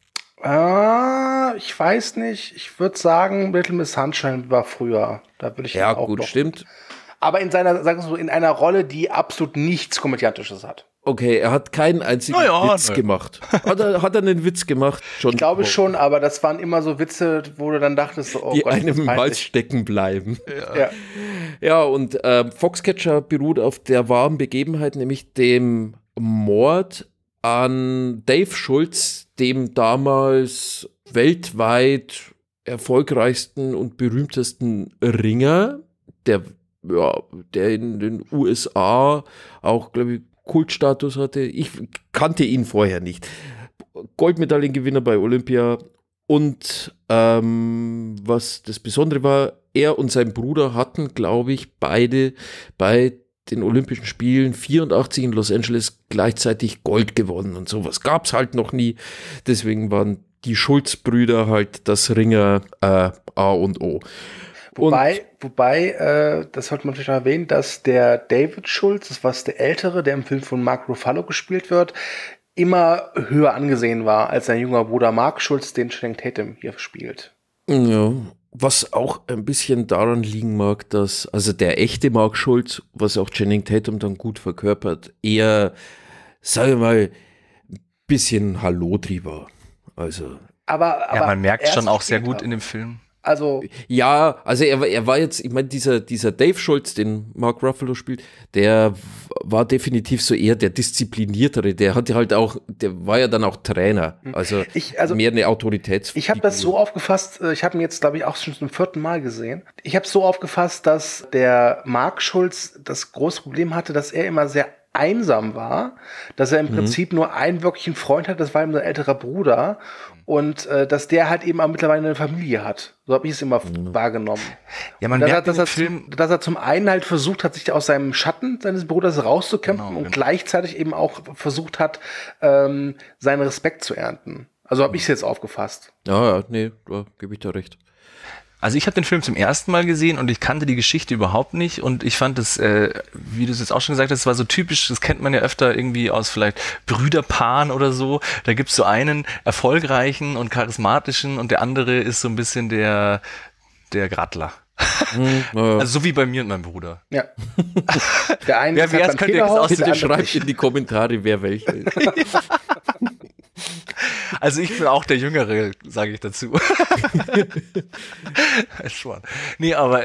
Ich weiß nicht. Ich würde sagen, Little Miss Sunshine war früher. Da würde ich
ja
auch
gut,
noch.
Stimmt.
Aber in seiner, sagen wir so, in einer Rolle, die absolut nichts Komödiantisches hat.
Okay, er hat keinen einzigen Witz gemacht. Hat er einen Witz gemacht? John
ich glaube
Dupont?
schon, aber das waren immer so Witze, wo du dann dachtest, oh
die
Gott,
einem im Hals stecken bleiben.
Ja,
und Foxcatcher beruht auf der wahren Begebenheit, nämlich dem Mord an Dave Schultz, dem damals weltweit erfolgreichsten und berühmtesten Ringer, der in den USA auch, glaube ich, Kultstatus hatte. Ich kannte ihn vorher nicht. Goldmedaillengewinner bei Olympia. Und was das Besondere war, er und sein Bruder hatten, glaube ich, beide bei den Olympischen Spielen 84 in Los Angeles gleichzeitig Gold gewonnen. Und sowas gab es halt noch nie. Deswegen waren die Schulz-Brüder halt das Ringer A und O.
Wobei, das sollte man natürlich noch erwähnen, dass der David Schultz, das war der Ältere, der im Film von Mark Ruffalo gespielt wird, immer höher angesehen war als sein junger Bruder Mark Schultz, den Channing Tatum hier spielt.
Ja, was auch ein bisschen daran liegen mag, dass, also der echte Mark Schultz, was auch Channing Tatum dann gut verkörpert, eher, sagen wir mal, ein bisschen Hallodri war. Also.
Aber
man merkt schon auch sehr gut in dem Film.
Also
ja, also er war jetzt, ich meine, dieser Dave Schultz, den Mark Ruffalo spielt, der war definitiv so eher der Diszipliniertere, der hatte halt auch, der war ja dann auch Trainer, also mehr eine Autoritätsfigur.
Ich habe das so aufgefasst, ich habe ihn jetzt, glaube ich, auch schon zum 4. Mal gesehen. Ich habe es so aufgefasst, dass der Mark Schultz das große Problem hatte, dass er immer sehr einsam war, dass er im Prinzip nur einen wirklichen Freund hat, das war ihm sein älterer Bruder und dass der halt eben auch mittlerweile eine Familie hat. So habe ich es immer wahrgenommen.
Ja, man merkt
dass er zum einen halt versucht hat, sich aus seinem Schatten seines Bruders rauszukämpfen und gleichzeitig eben auch versucht hat, seinen Respekt zu ernten. Also habe ich es jetzt aufgefasst.
Ja, nee, da gebe ich da recht.
Also ich habe den Film zum ersten Mal gesehen und ich kannte die Geschichte überhaupt nicht und ich fand es, wie du es jetzt auch schon gesagt hast, es war so typisch, das kennt man ja öfter irgendwie aus vielleicht Brüderpaaren oder so. Da gibt's so einen erfolgreichen und charismatischen und der andere ist so ein bisschen der Grattler. Also so wie bei mir und meinem Bruder.
Ja. Der eine
wer es könnt ihr jetzt aus,
Bitte schreibt in die Kommentare, wer welcher ist.
Also ich bin auch der Jüngere, sage ich dazu. Schon. Nee, aber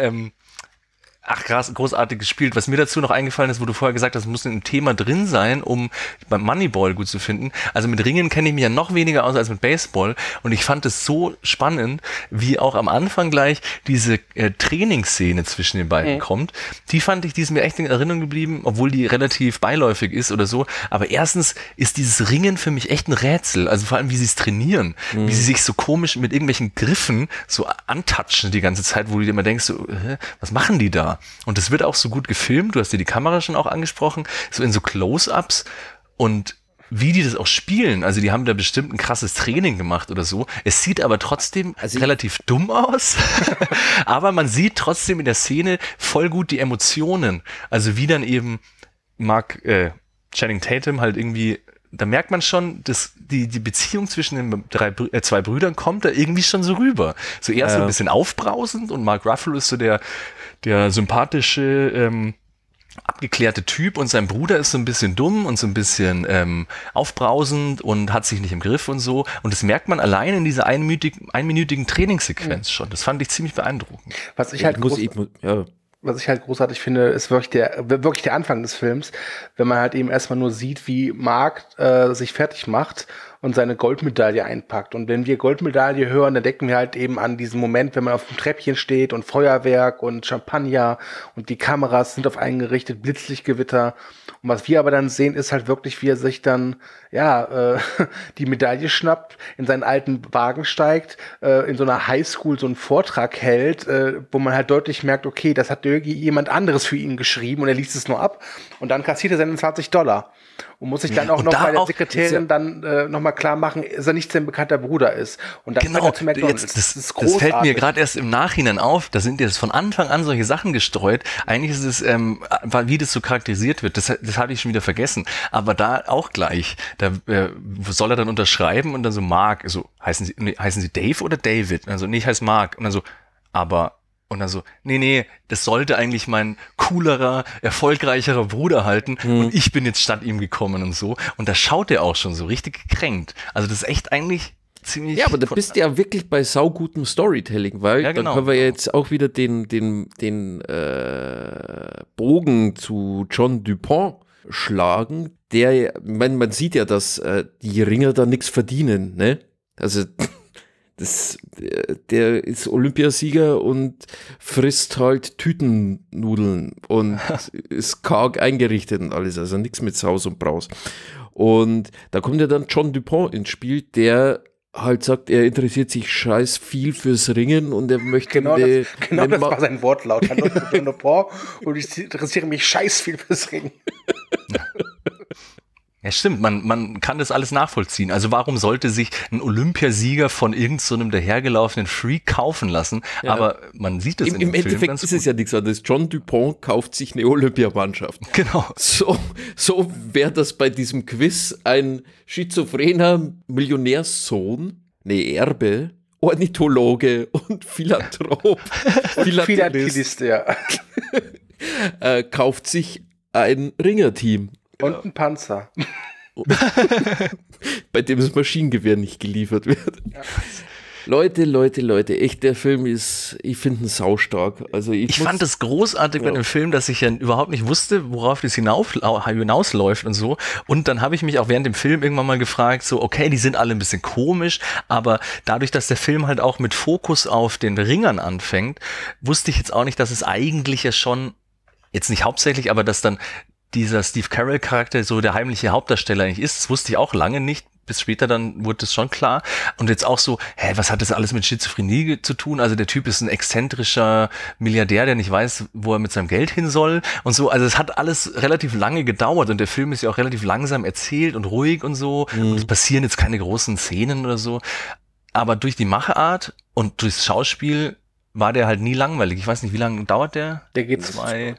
krass, großartig gespielt. Was mir dazu noch eingefallen ist, wo du vorher gesagt hast, es muss ein Thema drin sein, um beim Moneyball gut zu finden. Also mit Ringen kenne ich mich ja noch weniger aus als mit Baseball. Und ich fand es so spannend, wie auch am Anfang gleich diese Trainingsszene zwischen den beiden kommt. Die ist mir echt in Erinnerung geblieben, obwohl die relativ beiläufig ist oder so. Aber erstens ist dieses Ringen für mich echt ein Rätsel. Also vor allem, wie sie es trainieren. Wie sie sich so komisch mit irgendwelchen Griffen so antatschen die ganze Zeit, wo du dir immer denkst, so, was machen die da? Und das wird auch so gut gefilmt, du hast dir die Kamera schon auch angesprochen, so in so Close-Ups und wie die das auch spielen, also die haben da bestimmt ein krasses Training gemacht oder so. Es sieht aber trotzdem relativ dumm aus, aber man sieht trotzdem in der Szene voll gut die Emotionen, also wie dann eben Channing Tatum halt irgendwie, da merkt man schon, dass die Beziehung zwischen den zwei Brüdern kommt da irgendwie schon so rüber. So erst so ein bisschen aufbrausend und Mark Ruffalo ist so der sympathische, abgeklärte Typ und sein Bruder ist so ein bisschen dumm und so ein bisschen aufbrausend und hat sich nicht im Griff und so. Und das merkt man allein in dieser einminütigen Trainingssequenz schon. Das fand ich ziemlich beeindruckend.
Was ich halt großartig finde, ist wirklich der Anfang des Films, wenn man halt eben erstmal nur sieht, wie Mark sich fertig macht und seine Goldmedaille einpackt. Und wenn wir Goldmedaille hören, dann denken wir halt eben an diesen Moment, wenn man auf dem Treppchen steht und Feuerwerk und Champagner und die Kameras sind auf einen gerichtet, Blitzlichtgewitter. Und was wir aber dann sehen, ist halt wirklich, wie er sich dann, die Medaille schnappt, in seinen alten Wagen steigt, in so einer Highschool so einen Vortrag hält, wo man halt deutlich merkt, okay, das hat irgendwie jemand anderes für ihn geschrieben und er liest es nur ab und dann kassiert er seine $20 und muss sich dann auch noch bei der Sekretärin dann nochmal klar machen, dass er nicht sein bekannter Bruder ist. Und dann
genau, das fällt mir gerade erst im Nachhinein auf, da sind jetzt von Anfang an solche Sachen gestreut. Eigentlich ist es, wie das so charakterisiert wird, das hatte ich schon wieder vergessen. Aber da auch gleich, da soll er dann unterschreiben und dann so Mark, so heißen Sie Dave oder David? Also nee, ich heiße Mark. Und dann so, aber und dann so, nee, das sollte eigentlich mein coolerer, erfolgreicherer Bruder halten und ich bin jetzt statt ihm gekommen und so. Und da schaut er auch schon so richtig gekränkt. Also das ist echt eigentlich ziemlich...
Ja, aber da bist du ja wirklich bei saugutem Storytelling, weil dann können wir jetzt auch wieder den Bogen zu John Dupont schlagen, man sieht ja, dass die Ringer da nichts verdienen, ne? Also... Der ist Olympiasieger und frisst halt Tütennudeln und ist karg eingerichtet und alles, also nichts mit Saus und Braus. Und da kommt ja dann John Dupont ins Spiel, der halt sagt, er interessiert sich scheiß viel fürs Ringen und er möchte...
Das war sein Wortlaut. John Dupont und ich interessiere mich scheiß viel fürs Ringen.
Ja, stimmt, man kann das alles nachvollziehen. Also warum sollte sich ein Olympiasieger von irgendeinem dahergelaufenen Freak kaufen lassen? Ja. Aber man sieht das
im Endeffekt ganz ist es ja nichts anderes. John Dupont kauft sich eine Olympiamannschaft.
Genau.
So wäre das bei diesem Quiz ein schizophrener Erbe, Ornithologe und Philanthrop.
Philatelist, ja.
Kauft sich ein Ringerteam.
Und ein Panzer.
Bei dem das Maschinengewehr nicht geliefert wird. Ja. Leute, echt, der Film ist, ich finde ihn saustark. Also
ich fand es großartig bei dem Film, dass ich ja überhaupt nicht wusste, worauf das hinausläuft und so. Und dann habe ich mich auch während dem Film irgendwann mal gefragt, so, okay, die sind alle ein bisschen komisch, aber dadurch, dass der Film halt auch mit Fokus auf den Ringern anfängt, wusste ich jetzt auch nicht, dass es eigentlich ja schon, jetzt nicht hauptsächlich, aber dass dann dieser Steve Carell-Charakter so der heimliche Hauptdarsteller eigentlich ist. Das wusste ich auch lange nicht. Bis später dann wurde es schon klar. Und jetzt auch so, was hat das alles mit Schizophrenie zu tun? Also der Typ ist ein exzentrischer Milliardär, der nicht weiß, wo er mit seinem Geld hin soll und so. Also es hat alles relativ lange gedauert und der Film ist ja auch relativ langsam erzählt und ruhig und so. Und es passieren jetzt keine großen Szenen oder so. Aber durch die Machart und durchs Schauspiel war der halt nie langweilig. Ich weiß nicht, wie lange dauert der?
Der geht
Zwei.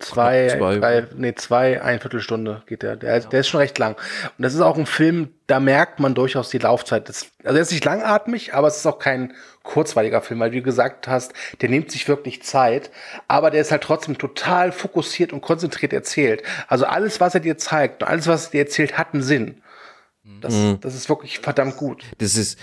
eine Viertelstunde geht der. Der ist schon recht lang. Und das ist auch ein Film, da merkt man durchaus die Laufzeit. Also er ist nicht langatmig, aber es ist auch kein kurzweiliger Film, weil wie du gesagt hast, der nimmt sich wirklich Zeit, aber der ist halt trotzdem total fokussiert und konzentriert erzählt. Also alles, was er dir zeigt und alles, was er dir erzählt, hat einen Sinn. Das ist wirklich verdammt gut.
Das ist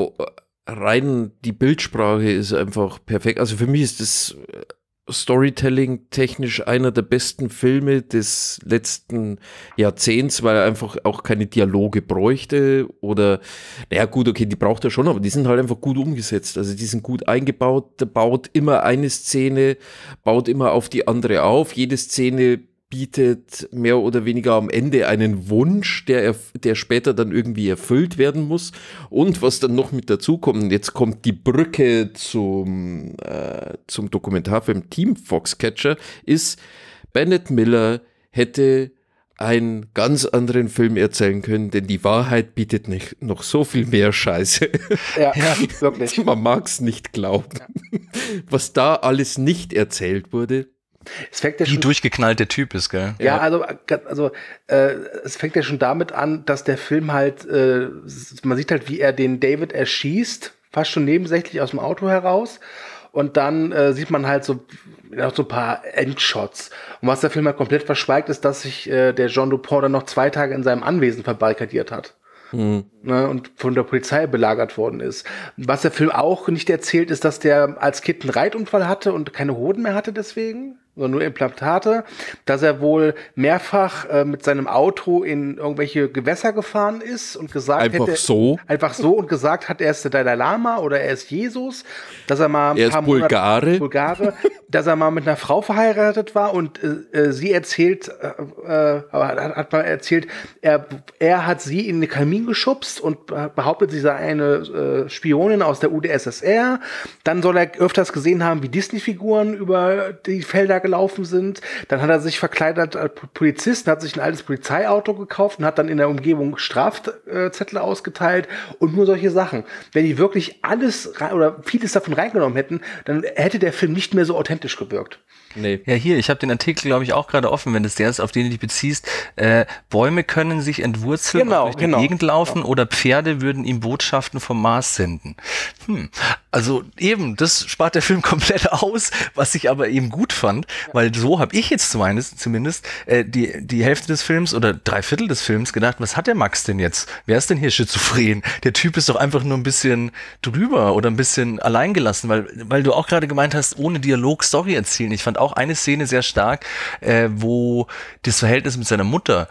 rein, die Bildsprache ist einfach perfekt. Also für mich ist das Storytelling technisch einer der besten Filme des letzten Jahrzehnts, weil er einfach auch keine Dialoge bräuchte oder, naja gut, okay, die braucht er schon, aber die sind halt einfach gut umgesetzt. Also die sind gut eingebaut, der baut immer eine Szene, baut immer auf die andere auf. Jede Szene bietet mehr oder weniger am Ende einen Wunsch, der später dann irgendwie erfüllt werden muss. Und was dann noch mit dazu kommt, jetzt kommt die Brücke zum Dokumentarfilm Team Foxcatcher, ist, Bennett Miller hätte einen ganz anderen Film erzählen können, denn die Wahrheit bietet nicht noch so viel mehr Scheiße.
Ja, wirklich.
Man mag es nicht glauben. Ja. Was da alles nicht erzählt wurde.
Es fängt ja
wie durchgeknallt der Typ ist, gell?
Ja, also es fängt ja schon damit an, dass der Film halt, man sieht halt, wie er den David erschießt, fast schon nebensächlich aus dem Auto heraus. Und dann sieht man halt so ein paar Endshots. Und was der Film halt komplett verschweigt, ist, dass sich der Jean Dupont dann noch 2 Tage in seinem Anwesen verbarrikadiert hat. Ne, und von der Polizei belagert worden ist. Was der Film auch nicht erzählt, ist, dass der als Kind einen Reitunfall hatte und keine Hoden mehr hatte deswegen, sondern nur Implantate, dass er wohl mehrfach mit seinem Auto in irgendwelche Gewässer gefahren ist und gesagt
einfach
und gesagt hat, er ist der Dalai Lama oder er ist Jesus, dass er mal
ein paar
Bulgare, dass er mal mit einer Frau verheiratet war und sie erzählt, hat mal erzählt, er hat sie in den Kamin geschubst und behauptet, sie sei eine Spionin aus der UdSSR. Dann soll er öfters gesehen haben, wie Disney-Figuren über die Felder gelaufen sind. Dann hat er sich verkleidet als Polizist, hat sich ein altes Polizeiauto gekauft und hat dann in der Umgebung Strafzettel ausgeteilt und nur solche Sachen. Wenn die wirklich alles oder vieles davon reingenommen hätten, dann hätte der Film nicht mehr so authentisch gewirkt.
Nee. Ja, hier, ich habe den Artikel, glaube ich, auch gerade offen, wenn das der ist, auf den du dich beziehst. Bäume können sich entwurzeln und durch die Gegend laufen oder Pferde würden ihm Botschaften vom Mars senden. Also eben, das spart der Film komplett aus, was ich aber eben gut fand, weil so habe ich jetzt zumindest die Hälfte des Films oder 3/4 des Films gedacht, was hat der Max denn jetzt? Wer ist denn hier schizophren? Der Typ ist doch einfach nur ein bisschen drüber oder ein bisschen alleingelassen, weil du auch gerade gemeint hast, ohne Dialog Story erzählen. Ich fand auch eine Szene sehr stark, wo das Verhältnis mit seiner Mutter,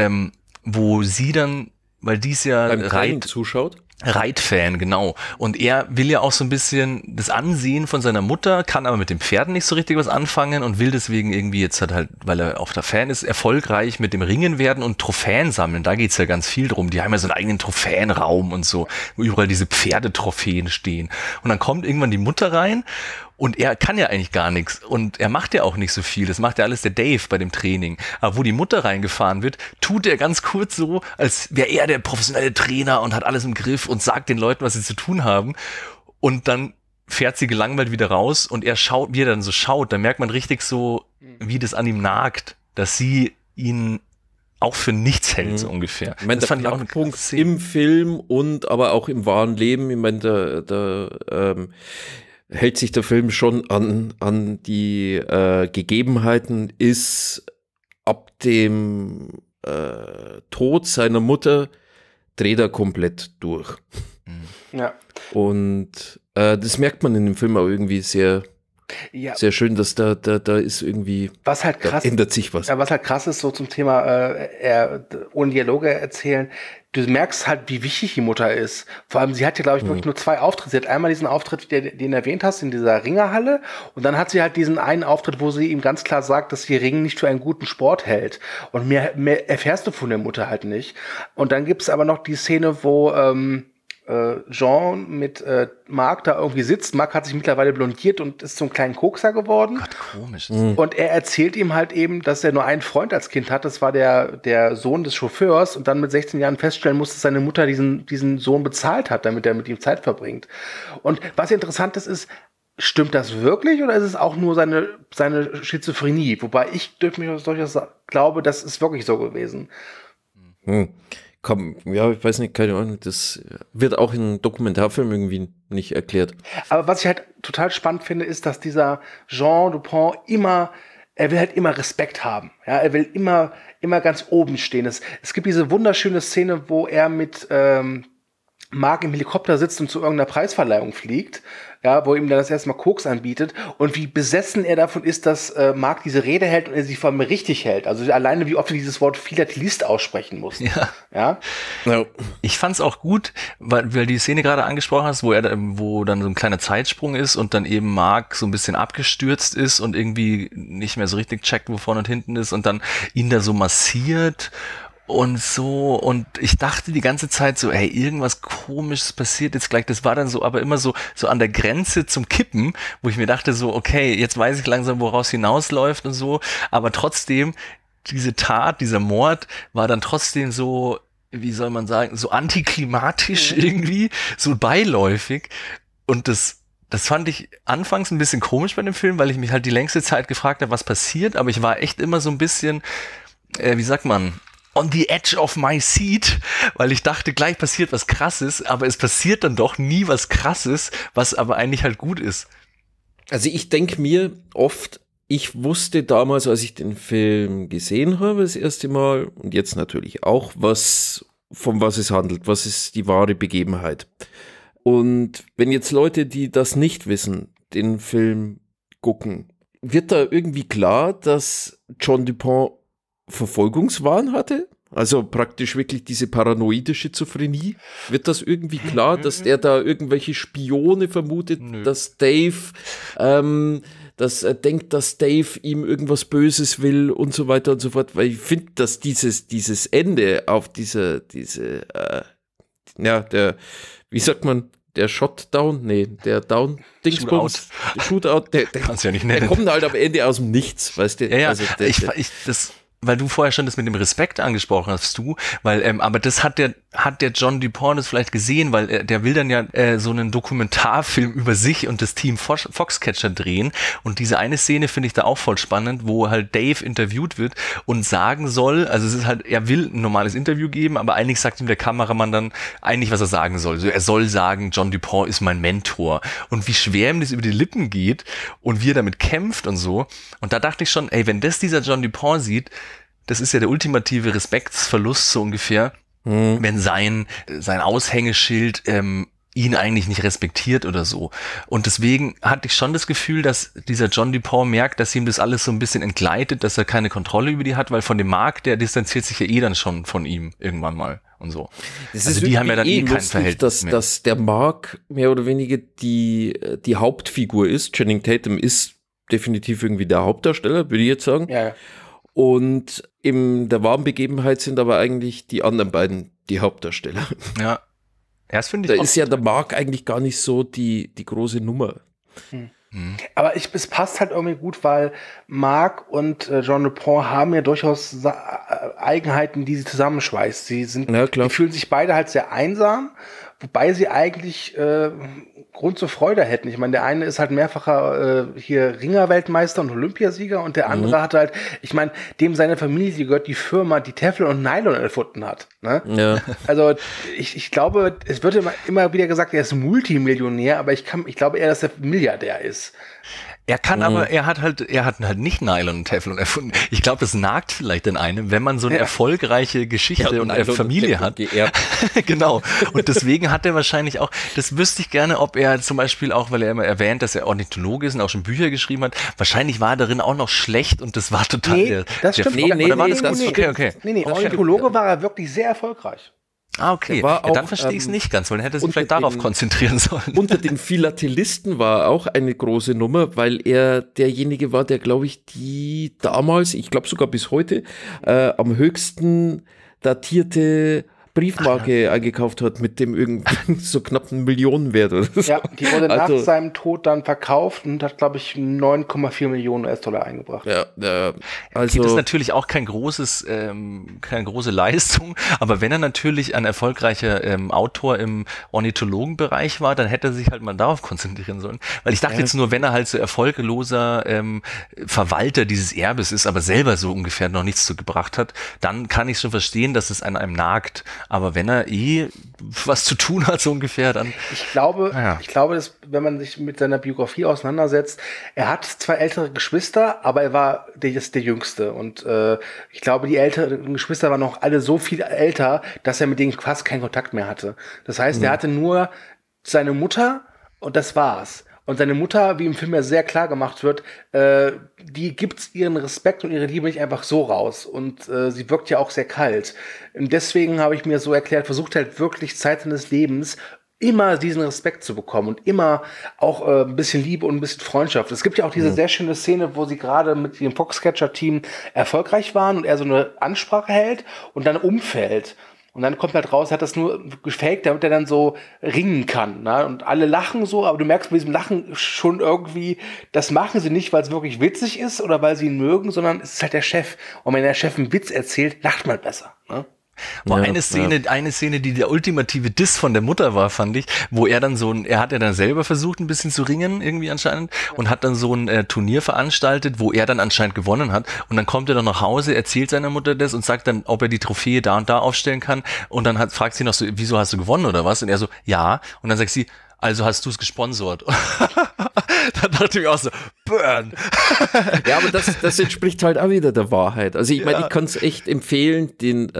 wo sie dann, weil die ist ja
beim zuschaut.
Reitfan, genau. Und er will ja auch so ein bisschen das Ansehen von seiner Mutter, kann aber mit den Pferden nicht so richtig was anfangen und will deswegen irgendwie jetzt halt, weil er auch der Fan ist, erfolgreich mit dem Ringen werden und Trophäen sammeln. Da geht's ja ganz viel drum. Die haben ja so einen eigenen Trophäenraum und so, wo überall diese Pferdetrophäen stehen. Und dann kommt irgendwann die Mutter rein und er kann ja eigentlich gar nichts und er macht ja auch nicht so viel. Das macht ja alles der Dave bei dem Training. Aber wo die Mutter reingefahren wird, tut er ganz kurz so, als wäre er der professionelle Trainer und hat alles im Griff und sagt den Leuten, was sie zu tun haben. Und dann fährt sie gelangweilt wieder raus und er schaut, wie er dann so schaut, da merkt man richtig so, wie das an ihm nagt, dass sie ihn auch für nichts hält, so ungefähr.
Ich meine, das fand ich auch ein Punkt im Film und aber auch im wahren Leben. Ich meine, da hält sich der Film schon an die Gegebenheiten, ist ab dem Tod seiner Mutter dreht er komplett durch.
Ja.
Und das merkt man in dem Film auch irgendwie sehr schön, dass da ist irgendwie,
was halt krass,
da ändert sich was.
Ja, was halt krass ist, so zum Thema ohne Dialoge erzählen, du merkst halt, wie wichtig die Mutter ist. Vor allem, sie hat ja, glaube ich, wirklich nur 2 Auftritte. Sie hat einmal diesen Auftritt, den du erwähnt hast, in dieser Ringerhalle. Und dann hat sie halt diesen einen Auftritt, wo sie ihm ganz klar sagt, dass sie Ringen nicht für einen guten Sport hält. Und mehr erfährst du von der Mutter halt nicht. Und dann gibt's aber noch die Szene, wo Jean mit Marc da irgendwie sitzt. Marc hat sich mittlerweile blondiert und ist zum kleinen Kokser geworden.
Gott, komisch.
Und er erzählt ihm halt eben, dass er nur einen Freund als Kind hat. Das war der Sohn des Chauffeurs. Und dann mit 16 Jahren feststellen musste, dass seine Mutter diesen Sohn bezahlt hat, damit er mit ihm Zeit verbringt. Und was interessant ist, Stimmt das wirklich oder ist es auch nur seine Schizophrenie? Wobei ich durchaus glaube, das ist wirklich so gewesen.
Ja, ich weiß nicht, keine Ahnung. Das wird auch in Dokumentarfilmen irgendwie nicht erklärt.
Aber was ich halt total spannend finde, ist, dass dieser Jean Dupont er will halt immer Respekt haben. Ja, er will immer ganz oben stehen. Es gibt diese wunderschöne Szene, wo er mit Mark im Helikopter sitzt und zu irgendeiner Preisverleihung fliegt, ja, wo ihm dann das erste Mal Koks anbietet und wie besessen er davon ist, dass Mark diese Rede hält und er sie vor allem richtig hält. Also alleine wie oft er dieses Wort Philatelist aussprechen muss. Ja.
Ich fand's auch gut, weil die Szene gerade angesprochen hast, wo dann so ein kleiner Zeitsprung ist und dann eben Mark so ein bisschen abgestürzt ist und irgendwie nicht mehr so richtig checkt, wo vorne und hinten ist und dann ihn da so massiert und so, und ich dachte die ganze Zeit so, ey, irgendwas Komisches passiert jetzt gleich. Das war dann so, aber immer so an der Grenze zum Kippen, wo ich mir dachte so, okay, jetzt weiß ich langsam, woraus hinausläuft und so. Aber trotzdem, diese Tat, dieser Mord war dann trotzdem so, wie soll man sagen, so antiklimatisch irgendwie, so beiläufig. Und das fand ich anfangs ein bisschen komisch bei dem Film, weil ich mich halt die längste Zeit gefragt habe, was passiert. Aber ich war echt immer so ein bisschen, wie sagt man, on the edge of my seat, weil ich dachte, gleich passiert was Krasses, aber es passiert dann doch nie was Krasses, was aber eigentlich halt gut ist.
Also ich denke mir oft, ich wusste damals, als ich den Film gesehen habe, das erste Mal, und jetzt natürlich auch, von was es handelt, was ist die wahre Begebenheit. Und wenn jetzt Leute, die das nicht wissen, den Film gucken, wird da irgendwie klar, dass John Dupont Verfolgungswahn hatte? Also praktisch wirklich diese paranoide Schizophrenie? Wird das irgendwie klar, dass der da irgendwelche Spione vermutet, dass Dave, dass er denkt, dass Dave ihm irgendwas Böses will und so weiter und so fort? Weil ich finde, dass dieses Ende auf wie sagt man, der Shotdown? Nee, der Down-Dingsbums. Shootout. Der
kannst du ja nicht nennen.
Der kommt halt am Ende aus dem Nichts, weißt du?
Ja,
also
weil du vorher schon das mit dem Respekt angesprochen hast, aber das hat der John Dupont das vielleicht gesehen, weil der will dann ja so einen Dokumentarfilm über sich und das Team Foxcatcher drehen, und diese eine Szene finde ich da auch voll spannend, wo halt Dave interviewt wird und sagen soll, also es ist halt, er will ein normales Interview geben, aber eigentlich sagt ihm der Kameramann dann eigentlich, was er sagen soll. Also er soll sagen, John Dupont ist mein Mentor, und wie schwer ihm das über die Lippen geht und wie er damit kämpft und so, und da dachte ich schon, ey, wenn das dieser John Dupont sieht, das ist ja der ultimative Respektsverlust so ungefähr, wenn sein Aushängeschild ihn eigentlich nicht respektiert oder so. Und deswegen hatte ich schon das Gefühl, dass dieser John Dupont merkt, dass ihm das alles so ein bisschen entgleitet, dass er keine Kontrolle über die hat, weil von dem Mark, der distanziert sich ja dann schon von ihm irgendwann mal und so.
Das also die haben ja dann kein lustig, Verhältnis mehr. Dass der Mark mehr oder weniger die Hauptfigur ist. Channing Tatum ist definitiv irgendwie der Hauptdarsteller, würde ich jetzt sagen.
Ja.
Und in der wahren Begebenheit sind aber eigentlich die anderen beiden die Hauptdarsteller.
Ja. Das finde ich.
Da ist ja der Mark eigentlich gar nicht so die große Nummer.
Aber es passt halt irgendwie gut, weil Mark und John Dupont haben ja durchaus Eigenheiten, die sie zusammenschweißt. Die fühlen sich beide halt sehr einsam, wobei sie eigentlich Grund zur Freude hätten. Ich meine, der eine ist halt mehrfacher Ringer-Weltmeister und Olympiasieger, und der andere hat halt, ich meine, dem seine Familie gehört die Firma, die Teflon und Nylon erfunden hat. Ne? Ja. Also ich glaube, es wird immer wieder gesagt, er ist Multimillionär, aber ich glaube eher, dass er Milliardär ist.
Er kann aber, er hat halt nicht Nylon und Teflon erfunden. Ich glaube, das nagt vielleicht in einem, wenn man so eine erfolgreiche Geschichte und Familie hat. Genau. Und deswegen hat er wahrscheinlich auch, das wüsste ich gerne, ob er zum Beispiel auch, weil er immer erwähnt, dass er Ornithologe ist und auch schon Bücher geschrieben hat, wahrscheinlich war er darin auch noch schlecht und das war total
das stimmt. Ornithologe war er wirklich sehr erfolgreich.
Ah, okay. Dann verstehe ich es nicht ganz, weil er hätte sich vielleicht darauf konzentrieren sollen.
Unter den Philatelisten war auch eine große Nummer, weil er derjenige war, der, glaube ich, die damals, ich glaube sogar bis heute, am höchsten datierte Briefmarke eingekauft hat mit dem irgendwie so knapp 1 Millionenwert oder so.
Ja, die wurde nach seinem Tod dann verkauft und hat, glaube ich, 9,4 Millionen US-Dollar eingebracht.
Ja,
also das ist natürlich auch keine große Leistung, aber wenn er natürlich ein erfolgreicher Autor im Ornithologenbereich war, dann hätte er sich halt mal darauf konzentrieren sollen. Weil ich dachte jetzt nur, wenn er halt so erfolgloser Verwalter dieses Erbes ist, aber selber so ungefähr noch nichts zu gebracht hat, dann kann ich schon verstehen, dass es an einem nagt. Aber wenn er was zu tun hat, so ungefähr, dann...
Ich glaube, dass, wenn man sich mit seiner Biografie auseinandersetzt, er hat 2 ältere Geschwister, aber er war der Jüngste. Und ich glaube, die älteren Geschwister waren noch alle so viel älter, dass er mit denen fast keinen Kontakt mehr hatte. Das heißt, er hatte nur seine Mutter und das war's. Und seine Mutter, wie im Film ja sehr klar gemacht wird, die gibt ihren Respekt und ihre Liebe nicht einfach so raus. Und sie wirkt ja auch sehr kalt. Und deswegen habe ich mir so erklärt, versucht halt wirklich Zeit seines Lebens immer diesen Respekt zu bekommen und immer auch ein bisschen Liebe und ein bisschen Freundschaft. Es gibt ja auch diese sehr schöne Szene, wo sie gerade mit dem Foxcatcher-Team erfolgreich waren und er so eine Ansprache hält und dann umfällt. Und dann kommt halt raus, er hat das nur gefaked, damit er dann so ringen kann. Ne? Und alle lachen so, aber du merkst bei diesem Lachen schon irgendwie, das machen sie nicht, weil es wirklich witzig ist oder weil sie ihn mögen, sondern es ist halt der Chef. Und wenn der Chef einen Witz erzählt, lacht man besser. Ne?
Eine Szene, die der ultimative Diss von der Mutter war, fand ich, wo er dann er hat ja dann selber versucht, ein bisschen zu ringen, irgendwie anscheinend, und hat dann so ein Turnier veranstaltet, wo er dann anscheinend gewonnen hat. Und dann kommt er dann nach Hause, erzählt seiner Mutter das und sagt dann, ob er die Trophäe da und da aufstellen kann. Und dann fragt sie noch so, wieso hast du gewonnen oder was? Und er so, ja. Und dann sagt sie, also hast du es gesponsort. Da dachte ich auch so, burn.
Ja, aber das entspricht halt auch wieder der Wahrheit. Also ich meine, ich kann es echt empfehlen, den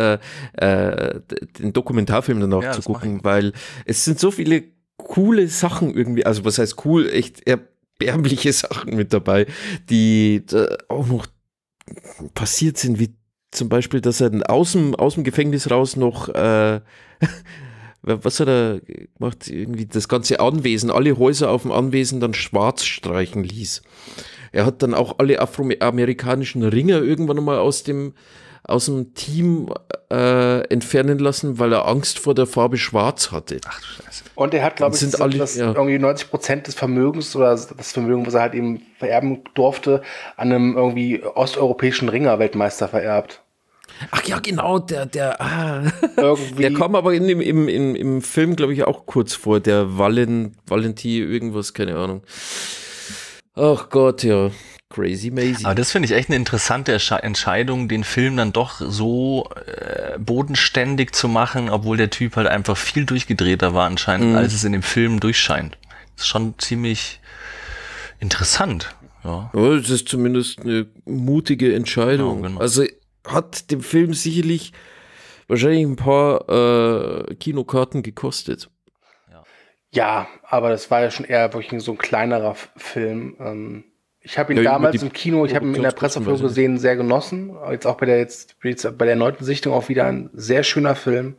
Dokumentarfilm danach zu gucken, weil es sind so viele coole Sachen irgendwie, also was heißt cool, echt erbärmliche Sachen mit dabei, die auch noch passiert sind, wie zum Beispiel, dass er aus dem Gefängnis raus noch was hat er gemacht? Irgendwie das ganze Anwesen, alle Häuser auf dem Anwesen dann schwarz streichen ließ. Er hat dann auch alle afroamerikanischen Ringer irgendwann mal aus dem Team entfernen lassen, weil er Angst vor der Farbe Schwarz hatte. Ach du Scheiße.
Und er hat, glaube ich, irgendwie 90% des Vermögens oder das Vermögen, was er halt eben vererben durfte, an einem irgendwie osteuropäischen Ringer-Weltmeister vererbt.
Ach ja, genau, der kam aber im Film, glaube ich, auch kurz vor, der Valenti irgendwas, keine Ahnung. Ach Gott, ja, crazy mazy.
Aber das finde ich echt eine interessante Entscheidung, den Film dann doch so bodenständig zu machen, obwohl der Typ halt einfach viel durchgedrehter war anscheinend, als es in dem Film durchscheint. Das ist schon ziemlich interessant. Ja,
es ist zumindest eine mutige Entscheidung. Genau. Also hat dem Film sicherlich wahrscheinlich ein paar Kinokarten gekostet.
Ja, aber das war ja schon eher wirklich so ein kleinerer Film. Ich habe ihn damals im Kino, ich habe ihn in der Pressevorführung gesehen, sehr genossen. Jetzt auch bei der erneuten Sichtung auch wieder ein sehr schöner Film.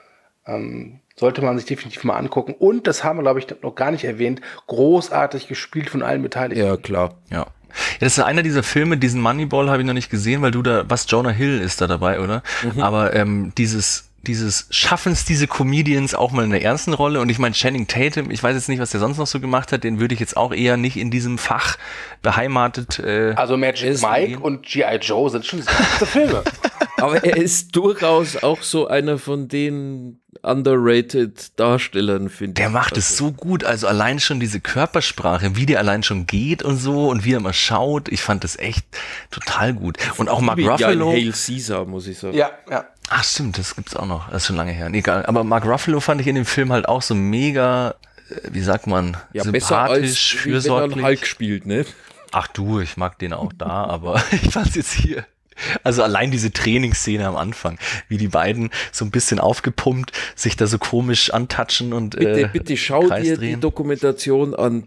Sollte man sich definitiv mal angucken. Und, das haben wir, glaube ich, noch gar nicht erwähnt, großartig gespielt von allen Beteiligten.
Ja, klar.
Ja. Ja, das ist einer dieser Filme, diesen Moneyball habe ich noch nicht gesehen, weil Jonah Hill ist da dabei, oder? Aber dieses Schaffen's diese Comedians auch mal in der ernsten Rolle, und ich meine Channing Tatum, ich weiß jetzt nicht, was der sonst noch so gemacht hat, den würde ich jetzt auch eher nicht in diesem Fach beheimatet.
Also Magic Mike und G.I. Joe sind schon gute Filme.
Aber er ist durchaus auch so einer von den underrated Darstellern, finde ich.
Der macht es so gut, also allein schon diese Körpersprache, wie der allein schon geht und so und wie er mal schaut, ich fand das echt total gut. Und auch Mark Ruffalo.
Hail Caesar, muss ich sagen.
Ja.
Ach stimmt, das gibt's auch noch, das ist schon lange her. Egal, aber Mark Ruffalo fand ich in dem Film halt auch so mega, wie sagt man, sympathisch, fürsorglich.
Wenn er Hulk spielt, ne?
Ach du, ich mag den auch da, aber ich fand's jetzt hier. Also allein diese Trainingsszene am Anfang, wie die beiden so ein bisschen aufgepumpt sich da so komisch antatschen und
bitte schau dir die Dokumentation an,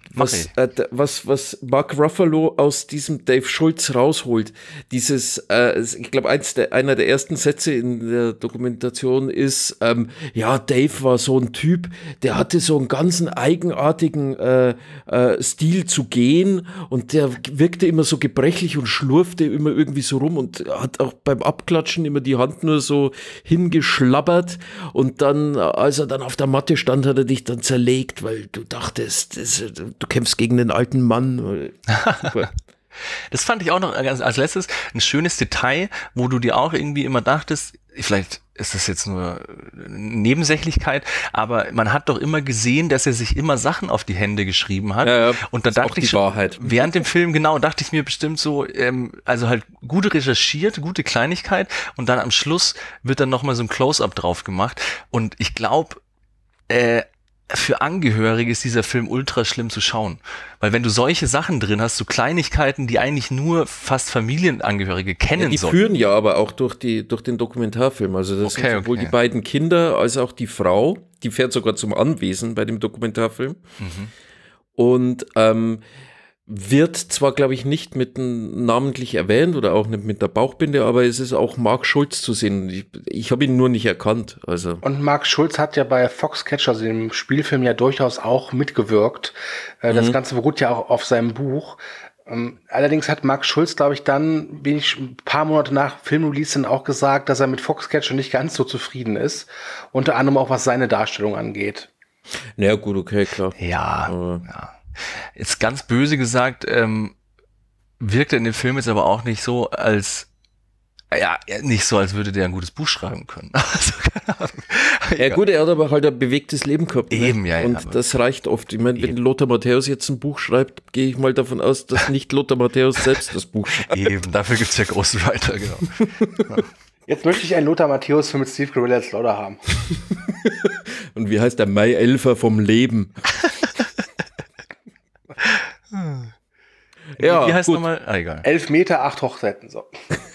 was Mark Ruffalo aus diesem Dave Schultz rausholt. Dieses, ich glaube, einer der ersten Sätze in der Dokumentation ist, Dave war so ein Typ, der hatte so einen ganzen eigenartigen Stil zu gehen, und der wirkte immer so gebrechlich und schlurfte immer irgendwie so rum, und hat auch beim Abklatschen immer die Hand nur so hingeschlabbert und dann, als er dann auf der Matte stand, hat er dich dann zerlegt, weil du dachtest, du kämpfst gegen den alten Mann. Super.
Das fand ich auch noch als letztes ein schönes Detail, wo du dir auch irgendwie immer dachtest, vielleicht ist das jetzt nur Nebensächlichkeit, aber man hat doch immer gesehen, dass er sich immer Sachen auf die Hände geschrieben hat.
Ja,
und da dachte ich schon, während dem Film, genau, dachte ich mir bestimmt so, also halt gut recherchiert, gute Kleinigkeit und dann am Schluss wird dann nochmal so ein Close-Up drauf gemacht und ich glaube, für Angehörige ist dieser Film ultra schlimm zu schauen. Weil wenn du solche Sachen drin hast, so Kleinigkeiten, die eigentlich nur fast Familienangehörige kennen sollen.
Die führen ja aber auch durch den Dokumentarfilm. Also das sind sowohl die beiden Kinder als auch die Frau. Die fährt sogar zum Anwesen bei dem Dokumentarfilm. Mhm. Und wird zwar, glaube ich, nicht namentlich erwähnt oder auch nicht mit der Bauchbinde, aber es ist auch Mark Schulz zu sehen. Ich habe ihn nur nicht erkannt. Also. Und
Mark Schulz hat ja bei Foxcatcher, also dem Spielfilm, ja durchaus auch mitgewirkt. Das Ganze beruht ja auch auf seinem Buch. Allerdings hat Mark Schulz, glaube ich, dann ein paar Monate nach Filmrelease dann auch gesagt, dass er mit Foxcatcher nicht ganz so zufrieden ist. Unter anderem auch, was seine Darstellung angeht.
Naja, gut, okay, klar.
Ja. Jetzt ganz böse gesagt, wirkt er in dem Film jetzt aber auch nicht so, als würde der ein gutes Buch schreiben können. Also, keine Ahnung.
Ja gut, er hat aber halt ein bewegtes Leben gehabt.
Eben,
ne?
ja.
Und das reicht oft. Ich meine, wenn Lothar Matthäus jetzt ein Buch schreibt, gehe ich mal davon aus, dass nicht Lothar Matthäus selbst das Buch schreibt.
Eben, dafür gibt's ja Ghostwriter, genau. Ja.
Jetzt möchte ich einen Lothar Matthäus-Film mit Steve Carell als Lauder haben.
Und wie heißt der Mai-Elfer vom Leben?
Ja, wie heißt nochmal? Egal.
11 Meter, 8 Hochzeiten, so.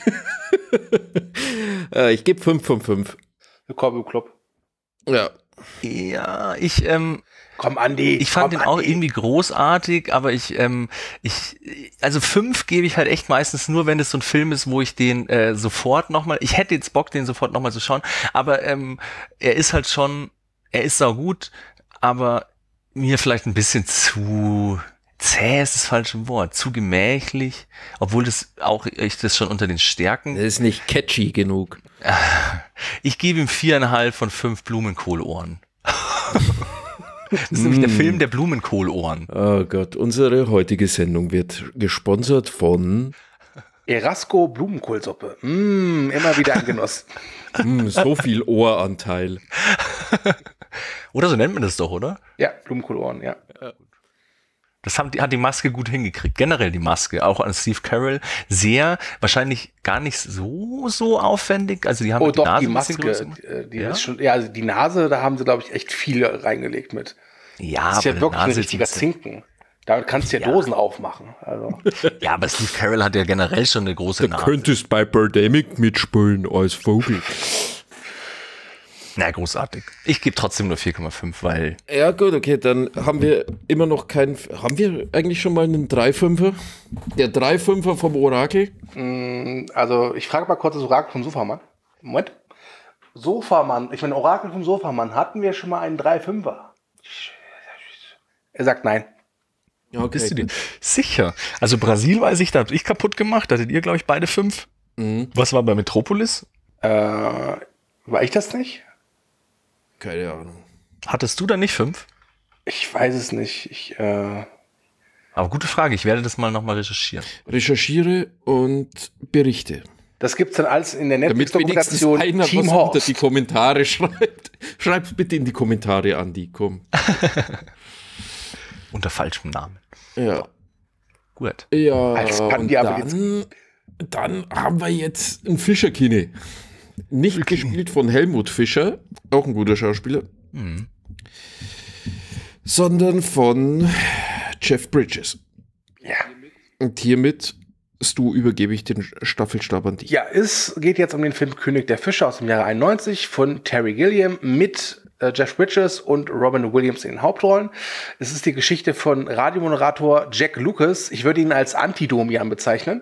Ich gebe 5 von 5.
Willkommen im Club.
Ja.
Ja,
komm, Andi.
Ich fand den auch irgendwie großartig, aber also 5 gebe ich halt echt meistens nur, wenn es so ein Film ist, wo ich den sofort nochmal, ich hätte jetzt Bock, den sofort nochmal zu schauen, aber er ist halt schon, er ist saugut, aber mir vielleicht ein bisschen zu zäh ist das falsche Wort, zu gemächlich, obwohl ich das schon unter den Stärken.
Das ist nicht catchy genug.
Ich gebe ihm 4,5 von 5 Blumenkohlohren. Das ist nämlich der Film der Blumenkohlohren.
Oh Gott, unsere heutige Sendung wird gesponsert von
Erasco Blumenkohlsuppe. Immer wieder ein Genuss.
So viel Ohranteil.
Oder so nennt man das doch, oder?
Ja, Blumenkohlohren, ja.
Das hat die Maske gut hingekriegt. Generell die Maske, auch an Steve Carell. Sehr, wahrscheinlich gar nicht so aufwendig. Also die haben
die Nase, die Maske, die ist schon, also die Nase, da haben sie, glaube ich, echt viel reingelegt mit.
Ja,
das ist ja wirklich ein richtiger Zinken. Damit kannst du ja Dosen aufmachen. Also.
Ja, aber Steve Carell hat ja generell schon eine große Nase.
Du könntest bei Birdemic mitspielen als Vogel.
Na, großartig. Ich gebe trotzdem nur 4,5, weil...
Ja gut, okay, dann haben wir immer noch keinen... Haben wir eigentlich schon mal einen 3,5er? Der 3,5er vom Orakel?
Also, ich frage mal kurz das Orakel vom Sofamann. Moment. Sofamann, ich meine, Orakel vom Sofamann, hatten wir schon mal einen 3,5er? Er sagt nein.
Okay. Bist du dir sicher? Also Brasil weiß ich, da habe ich kaputt gemacht. Hattet ihr, glaube ich, beide 5? Mhm. Was war bei Metropolis?
War ich das nicht?
Keine Ahnung.
Hattest du da nicht 5?
Ich weiß es nicht.
Aber gute Frage, ich werde das mal nochmal recherchieren.
Recherchiere und berichte.
Das gibt's dann alles in der Netflix-Dokumentation
Team Horst. Unter die Kommentare schreibt. Schreib's bitte in die Kommentare, Andi, komm.
Unter falschem Namen.
Ja.
Gut.
Ja, und dann haben wir jetzt einen Fischer-Kine. Nicht gespielt von Helmut Fischer, auch ein guter Schauspieler, sondern von Jeff Bridges.
Ja.
Und hiermit, Stu, übergebe ich den Staffelstab an dich.
Ja, es geht jetzt um den Film König der Fische aus dem Jahre 91 von Terry Gilliam mit Jeff Bridges und Robin Williams in den Hauptrollen. Es ist die Geschichte von Radiomoderator Jack Lucas. Ich würde ihn als Anti-Domian bezeichnen.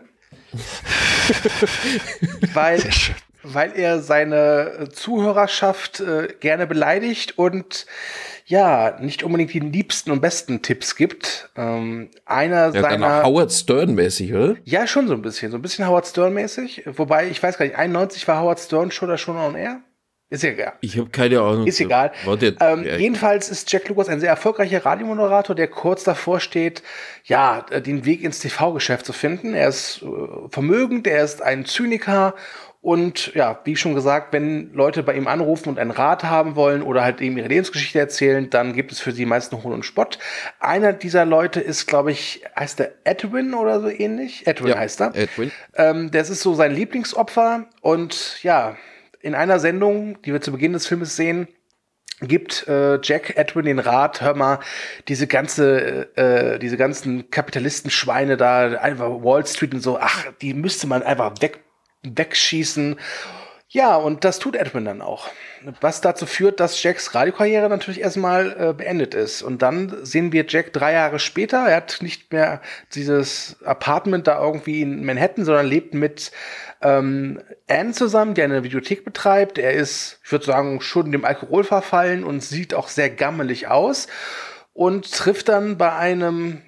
weil er seine Zuhörerschaft gerne beleidigt und ja, nicht unbedingt die liebsten und besten Tipps gibt. Einer
Ja, dann
seiner...
auch Howard Stern-mäßig, oder?
Ja, schon so ein bisschen Howard Stern-mäßig. Wobei, ich weiß gar nicht, 91 war Howard Stern schon on air? Ist ja egal.
Ich habe keine Ahnung.
Ist egal.
War der,
Jedenfalls ist Jack Lucas ein sehr erfolgreicher Radiomoderator, der kurz davor steht, ja, den Weg ins TV-Geschäft zu finden. Er ist vermögend, er ist ein Zyniker und ja, wie schon gesagt, wenn Leute bei ihm anrufen und einen Rat haben wollen oder halt eben ihre Lebensgeschichte erzählen, dann gibt es für sie meist Hohn und Spott. Einer dieser Leute ist, glaube ich, heißt der Edwin oder so ähnlich? Edwin heißt er.
Edwin.
Das ist so sein Lieblingsopfer und ja, in einer Sendung, die wir zu Beginn des Filmes sehen, gibt Jack Edwin den Rat, hör mal, diese ganzen Kapitalistenschweine da, einfach Wall Street und so, ach, die müsste man einfach wegschießen. Ja, und das tut Edwin dann auch. Was dazu führt, dass Jacks Radiokarriere natürlich erstmal beendet ist. Und dann sehen wir Jack 3 Jahre später. Er hat nicht mehr dieses Apartment da irgendwie in Manhattan, sondern lebt mit Anne zusammen, die eine Videothek betreibt. Er ist, ich würde sagen, schon dem Alkohol verfallen und sieht auch sehr gammelig aus. Und trifft dann bei einem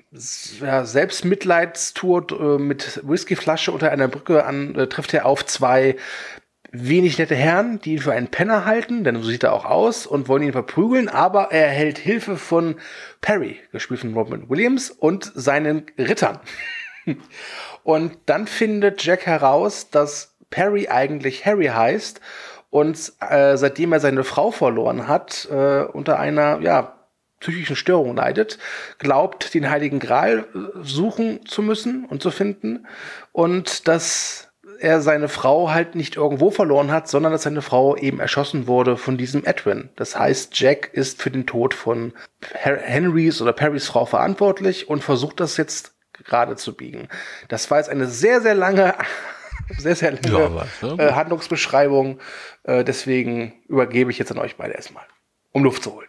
Selbstmitleidstour mit Whiskyflasche unter einer Brücke an, trifft er auf 2 wenig nette Herren, die ihn für einen Penner halten, denn so sieht er auch aus, und wollen ihn verprügeln, aber er erhält Hilfe von Perry, gespielt von Robin Williams, und seinen Rittern. Und dann findet Jack heraus, dass Perry eigentlich Harry heißt und seitdem er seine Frau verloren hat, unter einer, psychischen Störung leidet, glaubt, den Heiligen Gral suchen zu müssen und zu finden, und dass er seine Frau halt nicht irgendwo verloren hat, sondern dass seine Frau eben erschossen wurde von diesem Edwin. Das heißt, Jack ist für den Tod von Henrys oder Perrys Frau verantwortlich und versucht das jetzt gerade zu biegen. Das war jetzt eine sehr, sehr lange Handlungsbeschreibung. Deswegen übergebe ich jetzt an euch beide erstmal, um Luft zu holen.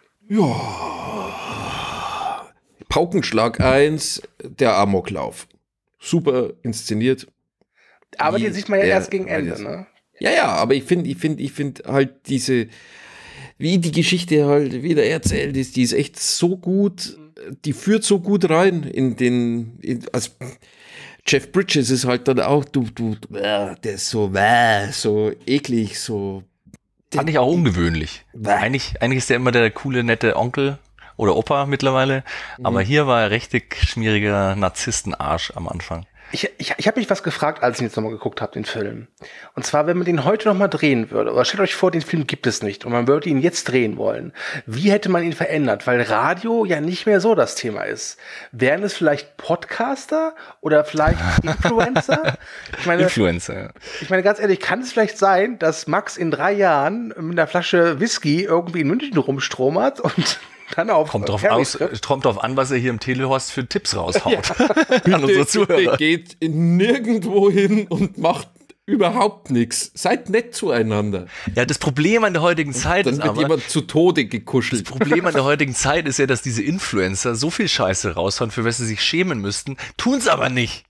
Ja. Paukenschlag 1, der Amoklauf. Super inszeniert.
Aber den sieht man ja erst gegen Ende, ne?
Ja, aber ich finde halt wie die Geschichte halt wieder erzählt ist, die ist echt so gut, die führt so gut rein also Jeff Bridges ist halt dann auch, der ist so eklig, so.
Fand ich auch ungewöhnlich. Eigentlich ist der immer der coole, nette Onkel oder Opa mittlerweile, aber hier war er richtig schmieriger Narzisstenarsch am Anfang.
Ich habe mich was gefragt, als ich jetzt nochmal geguckt habe, den Film. Und zwar, wenn man den heute nochmal drehen würde, oder stellt euch vor, den Film gibt es nicht und man würde ihn jetzt drehen wollen. Wie hätte man ihn verändert? Weil Radio ja nicht mehr so das Thema ist. Wären es vielleicht Podcaster oder vielleicht Influencer?
Influencer, ja.
Ich meine, ganz ehrlich, kann es vielleicht sein, dass Max in 3 Jahren mit einer Flasche Whisky irgendwie in München rumstromert und dann auf
kommt drauf an, was er hier im Telehorst für Tipps raushaut.
Ja. Bitte geht nirgendwo hin und macht überhaupt nichts. Seid nett zueinander.
Ja, das Problem an der heutigen Zeit ist aber...
Dann wird jemand zu Tode gekuschelt.
Das Problem an der heutigen Zeit ist ja, dass diese Influencer so viel Scheiße raushauen, für was sie sich schämen müssten, tun's aber nicht.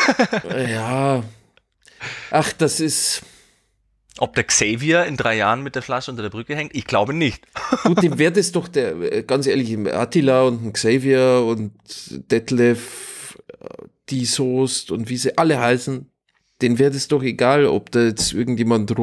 Ja. Ach, das ist...
Ob der Xavier in 3 Jahren mit der Flasche unter der Brücke hängt? Ich glaube nicht.
Gut, dem wäre das doch ganz ehrlich, Attila und Xavier und Detlef, die Soest und wie sie alle heißen, denen wäre das doch egal, ob da jetzt irgendjemand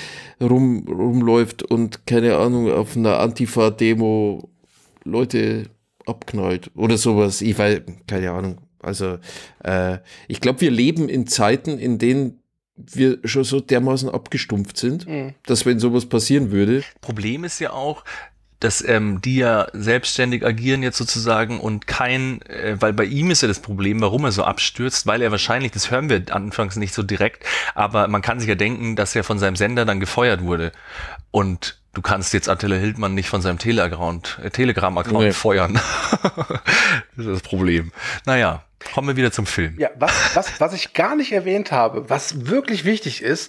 rumläuft und, keine Ahnung, auf einer Antifa-Demo Leute abknallt oder sowas. Ich weiß, keine Ahnung. Also, ich glaube, wir leben in Zeiten, in denen wir schon so dermaßen abgestumpft sind, dass wenn sowas passieren würde.
Problem ist ja auch, dass die ja selbstständig agieren jetzt sozusagen und weil bei ihm ist ja das Problem, warum er so abstürzt, weil er wahrscheinlich, das hören wir anfangs nicht so direkt, aber man kann sich ja denken, dass er von seinem Sender dann gefeuert wurde. Und du kannst jetzt Attila Hildmann nicht von seinem Telegram-Account feuern. Das ist das Problem. Naja. Kommen wir wieder zum Film.
Ja, was ich gar nicht erwähnt habe, was wirklich wichtig ist,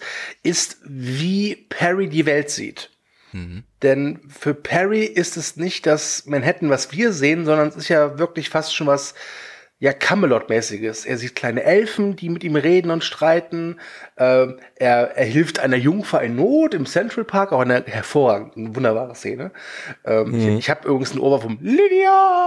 wie Perry die Welt sieht. Denn für Perry ist es nicht das Manhattan, was wir sehen, sondern es ist ja wirklich fast schon was ja, Camelot-mäßiges. Er sieht kleine Elfen, die mit ihm reden und streiten. Er hilft einer Jungfer in Not im Central Park, auch eine hervorragende, wunderbare Szene. Ich habe übrigens einen Ohrwurm vom Lydia!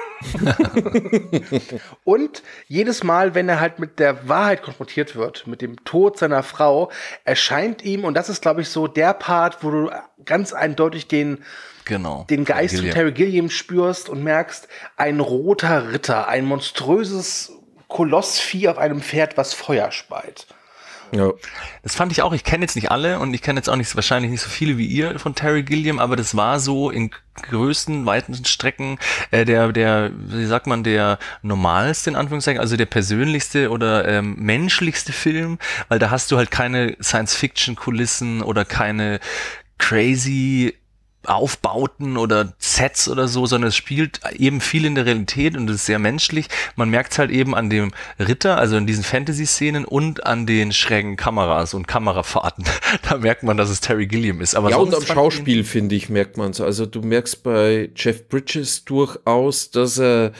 Und jedes Mal, wenn er halt mit der Wahrheit konfrontiert wird, mit dem Tod seiner Frau, erscheint ihm, und das ist, glaube ich, so der Part, wo du ganz eindeutig den Geist von Terry Gilliam spürst und merkst, ein roter Ritter, ein monströses Kolossvieh auf einem Pferd, was Feuer speit.
Ja. Das fand ich auch. Ich kenne jetzt nicht alle und ich kenne jetzt auch wahrscheinlich nicht so viele wie ihr von Terry Gilliam, aber das war so in größten, weiten Strecken wie sagt man, der normalste in Anführungszeichen, also der persönlichste oder menschlichste Film, weil da hast du halt keine Science-Fiction-Kulissen oder keine crazy Aufbauten oder Sets oder so, sondern es spielt eben viel in der Realität und es ist sehr menschlich. Man merkt es halt eben an dem Ritter, also in diesen Fantasy-Szenen und an den schrägen Kameras und Kamerafahrten. Da merkt man, dass es Terry Gilliam ist. Aber
ja, und am Schauspiel, finde ich, merkt man es. Also du merkst bei Jeff Bridges durchaus, dass er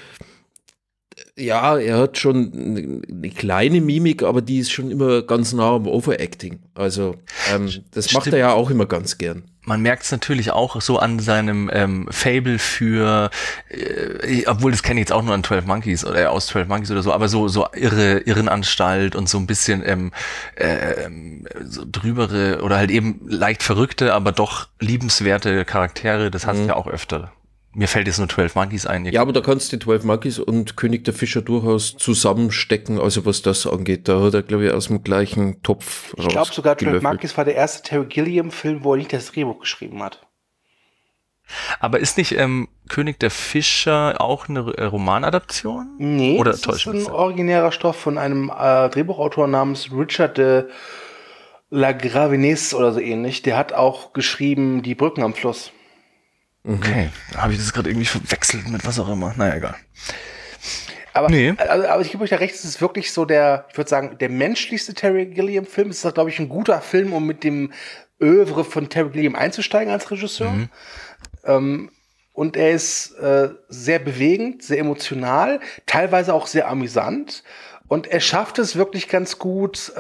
hat schon eine kleine Mimik, aber die ist schon immer ganz nah am Overacting. Also das macht er ja auch immer ganz gern.
Man merkt es natürlich auch so an seinem Fable für, obwohl das kenne ich jetzt auch nur an 12 Monkeys oder aus 12 Monkeys oder so, aber so Irrenanstalt und so ein bisschen so drübere oder halt eben leicht verrückte, aber doch liebenswerte Charaktere, das hast du ja auch öfter. Mir fällt jetzt nur 12 Monkeys ein.
Ja, aber da kannst du die 12 Monkeys und König der Fischer durchaus zusammenstecken, also was das angeht. Da hat er, glaube ich, aus dem gleichen Topf
raus. Ich glaube sogar 12 Monkeys war der erste Terry Gilliam-Film, wo er nicht das Drehbuch geschrieben hat.
Aber ist nicht König der Fischer auch eine Romanadaption?
Nee,
oder
das ist ein originärer Stoff von einem Drehbuchautor namens Richard de la Gravenesse oder so ähnlich. Der hat auch geschrieben Die Brücken am Fluss.
Okay, habe ich das gerade irgendwie verwechselt mit was auch immer. Naja, egal.
Aber ich gebe euch da recht, es ist wirklich so ich würde sagen, der menschlichste Terry Gilliam-Film. Es ist, glaube ich, ein guter Film, um mit dem Œuvre von Terry Gilliam einzusteigen als Regisseur. Und er ist sehr bewegend, sehr emotional, teilweise auch sehr amüsant. Und er schafft es wirklich ganz gut,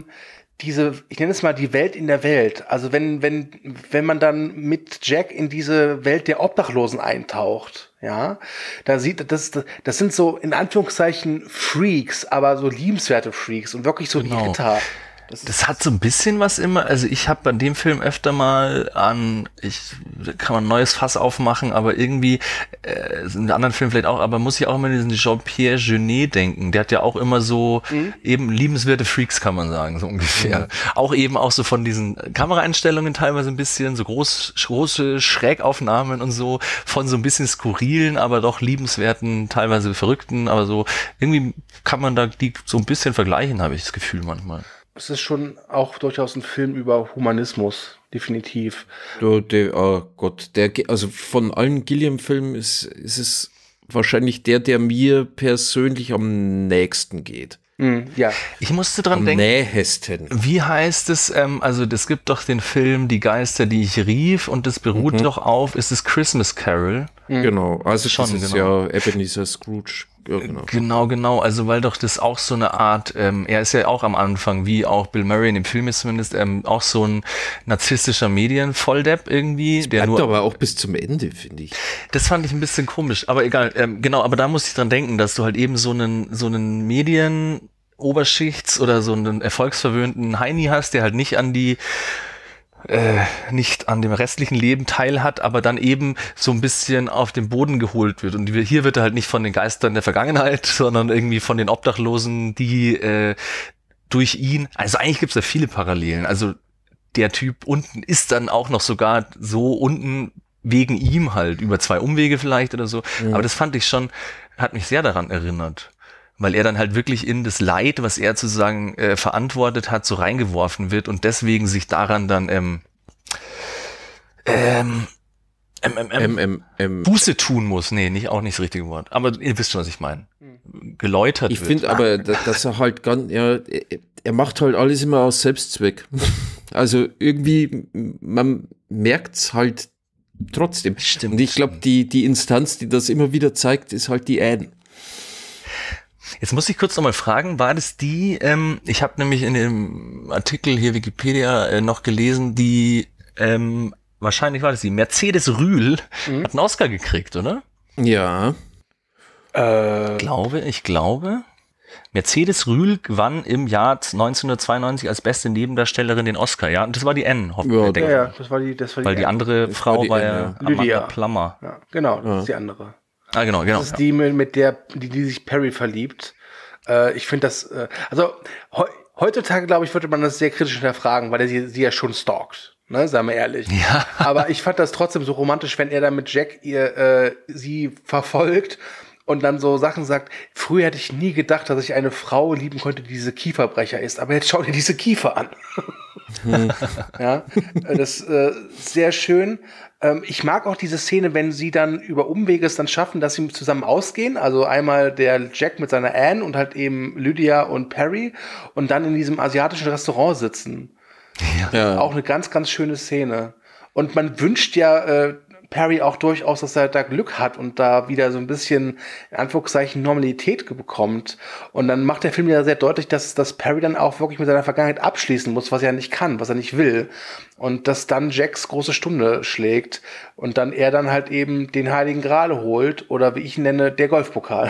ich nenne es mal die Welt in der Welt. Also wenn man dann mit Jack in diese Welt der Obdachlosen eintaucht, ja, da das sind so in Anführungszeichen Freaks, aber so liebenswerte Freaks und wirklich so die Ritter.
Das hat so ein bisschen was immer, also ich habe bei dem Film öfter mal kann man ein neues Fass aufmachen, aber irgendwie, in anderen Filmen vielleicht auch, aber muss ich auch immer an diesen Jean-Pierre Jeunet denken, der hat ja auch immer so eben liebenswerte Freaks, kann man sagen, so ungefähr. Auch eben auch so von diesen Kameraeinstellungen teilweise ein bisschen, so große Schrägaufnahmen und so, von so ein bisschen skurrilen, aber doch liebenswerten, teilweise verrückten, aber so, irgendwie kann man da die so ein bisschen vergleichen, habe ich das Gefühl manchmal.
Es ist schon auch durchaus ein Film über Humanismus, definitiv.
Oh Gott, also von allen Gilliam-Filmen ist es wahrscheinlich der mir persönlich am nächsten geht.
Ja.
Ich musste dran denken.
Nähesten.
Wie heißt es, also es gibt doch den Film Die Geister, die ich rief, und das beruht doch auf, ist es Christmas Carol?
Genau, also
schon,
das ist ja Ebenezer Scrooge. Ja,
genau, also weil doch das auch so eine Art, er ist ja auch am Anfang, wie auch Bill Murray in dem Film ist zumindest, auch so ein narzisstischer Medienvolldepp irgendwie.
Das bleibt aber auch bis zum Ende, finde ich.
Das fand ich ein bisschen komisch, aber egal, genau, aber da musste ich dran denken, dass du halt eben so einen Medienoberschichts- oder so einen erfolgsverwöhnten Heini hast, der halt nicht an dem restlichen Leben teil hat, aber dann eben so ein bisschen auf den Boden geholt wird. Und hier wird er halt nicht von den Geistern der Vergangenheit, sondern irgendwie von den Obdachlosen, die durch ihn, also eigentlich gibt es da viele Parallelen. Also der Typ unten ist dann auch noch sogar so unten wegen ihm halt, über 2 Umwege vielleicht oder so. Aber das fand ich schon, hat mich sehr daran erinnert. Weil er dann halt wirklich in das Leid, was er sozusagen verantwortet hat, so reingeworfen wird und deswegen sich daran dann Buße tun muss. Nee, auch nicht das richtige Wort. Aber ihr wisst schon, was ich meine. Geläutert wird.
Ich finde aber, dass er halt er macht halt alles immer aus Selbstzweck. Also irgendwie, man merkt's halt trotzdem.
Stimmt.
Und ich glaube, die Instanz, die das immer wieder zeigt, ist halt die Anne.
Jetzt muss ich kurz nochmal fragen, war das die, ich habe nämlich in dem Artikel hier Wikipedia noch gelesen, die, wahrscheinlich war das die, Mercedes Rühl hat einen Oscar gekriegt, oder?
Ja.
Ich glaube. Mercedes Rühl gewann im Jahr 1992 als beste Nebendarstellerin den Oscar, ja, und das war die Anne,
Ja, das war die
weil die andere Frau war ja
Lydia
Amanda Plummer.
Ja, genau, das ist die andere.
Ah, genau.
Das ist die, mit der, die sich Perry verliebt. Ich finde das, heutzutage, glaube ich, würde man das sehr kritisch hinterfragen, weil er sie ja schon stalkt. Ne, sagen wir ehrlich.
Ja.
Aber ich fand das trotzdem so romantisch, wenn er dann mit Jack sie verfolgt und dann so Sachen sagt, früher hätte ich nie gedacht, dass ich eine Frau lieben konnte, die diese Kieferbrecher ist, aber jetzt schau dir diese Kiefer an. Ja, das ist sehr schön. Ich mag auch diese Szene, wenn sie dann über Umwege es dann schaffen, dass sie zusammen ausgehen. Also einmal der Jack mit seiner Anne und halt eben Lydia und Perry und dann in diesem asiatischen Restaurant sitzen.
Ja.
Auch eine ganz, ganz schöne Szene. Und man wünscht ja Perry auch durchaus, dass er da Glück hat und da wieder so ein bisschen, in Anführungszeichen, Normalität bekommt. Und dann macht der Film ja sehr deutlich, dass Perry dann auch wirklich mit seiner Vergangenheit abschließen muss, was er nicht kann, was er nicht will. Und dass dann Jacks große Stunde schlägt und dann er dann halt eben den Heiligen Gral holt oder wie ich ihn nenne, der Golfpokal.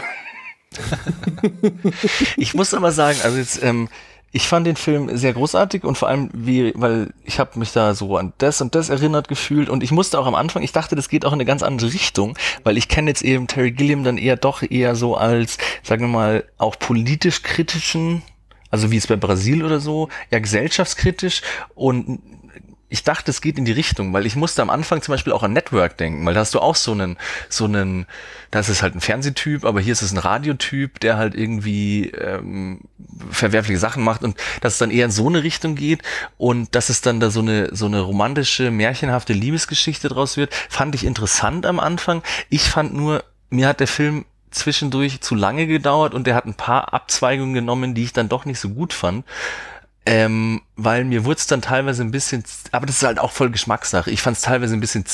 Ich muss aber sagen, also jetzt, ich fand den Film sehr großartig und vor allem, weil ich habe mich da so an das und das erinnert gefühlt und ich musste auch am Anfang, ich dachte, das geht auch in eine ganz andere Richtung, weil ich kenne jetzt eben Terry Gilliam dann eher so als, sagen wir mal, auch politisch kritischen, also wie es bei Brasil oder so, eher gesellschaftskritisch und ich dachte, es geht in die Richtung, weil ich musste am Anfang zum Beispiel auch an Network denken, weil da hast du auch so einen, da ist es halt ein Fernsehtyp, aber hier ist es ein Radiotyp, der halt irgendwie verwerfliche Sachen macht und dass es dann eher in so eine Richtung geht und dass es dann da so eine romantische, märchenhafte Liebesgeschichte draus wird, fand ich interessant am Anfang. Ich fand nur, mir hat der Film zwischendurch zu lange gedauert und der hat ein paar Abzweigungen genommen, die ich dann doch nicht so gut fand. Weil mir wurde es dann teilweise ein bisschen, aber das ist halt auch voll Geschmackssache. Ich fand es teilweise ein bisschen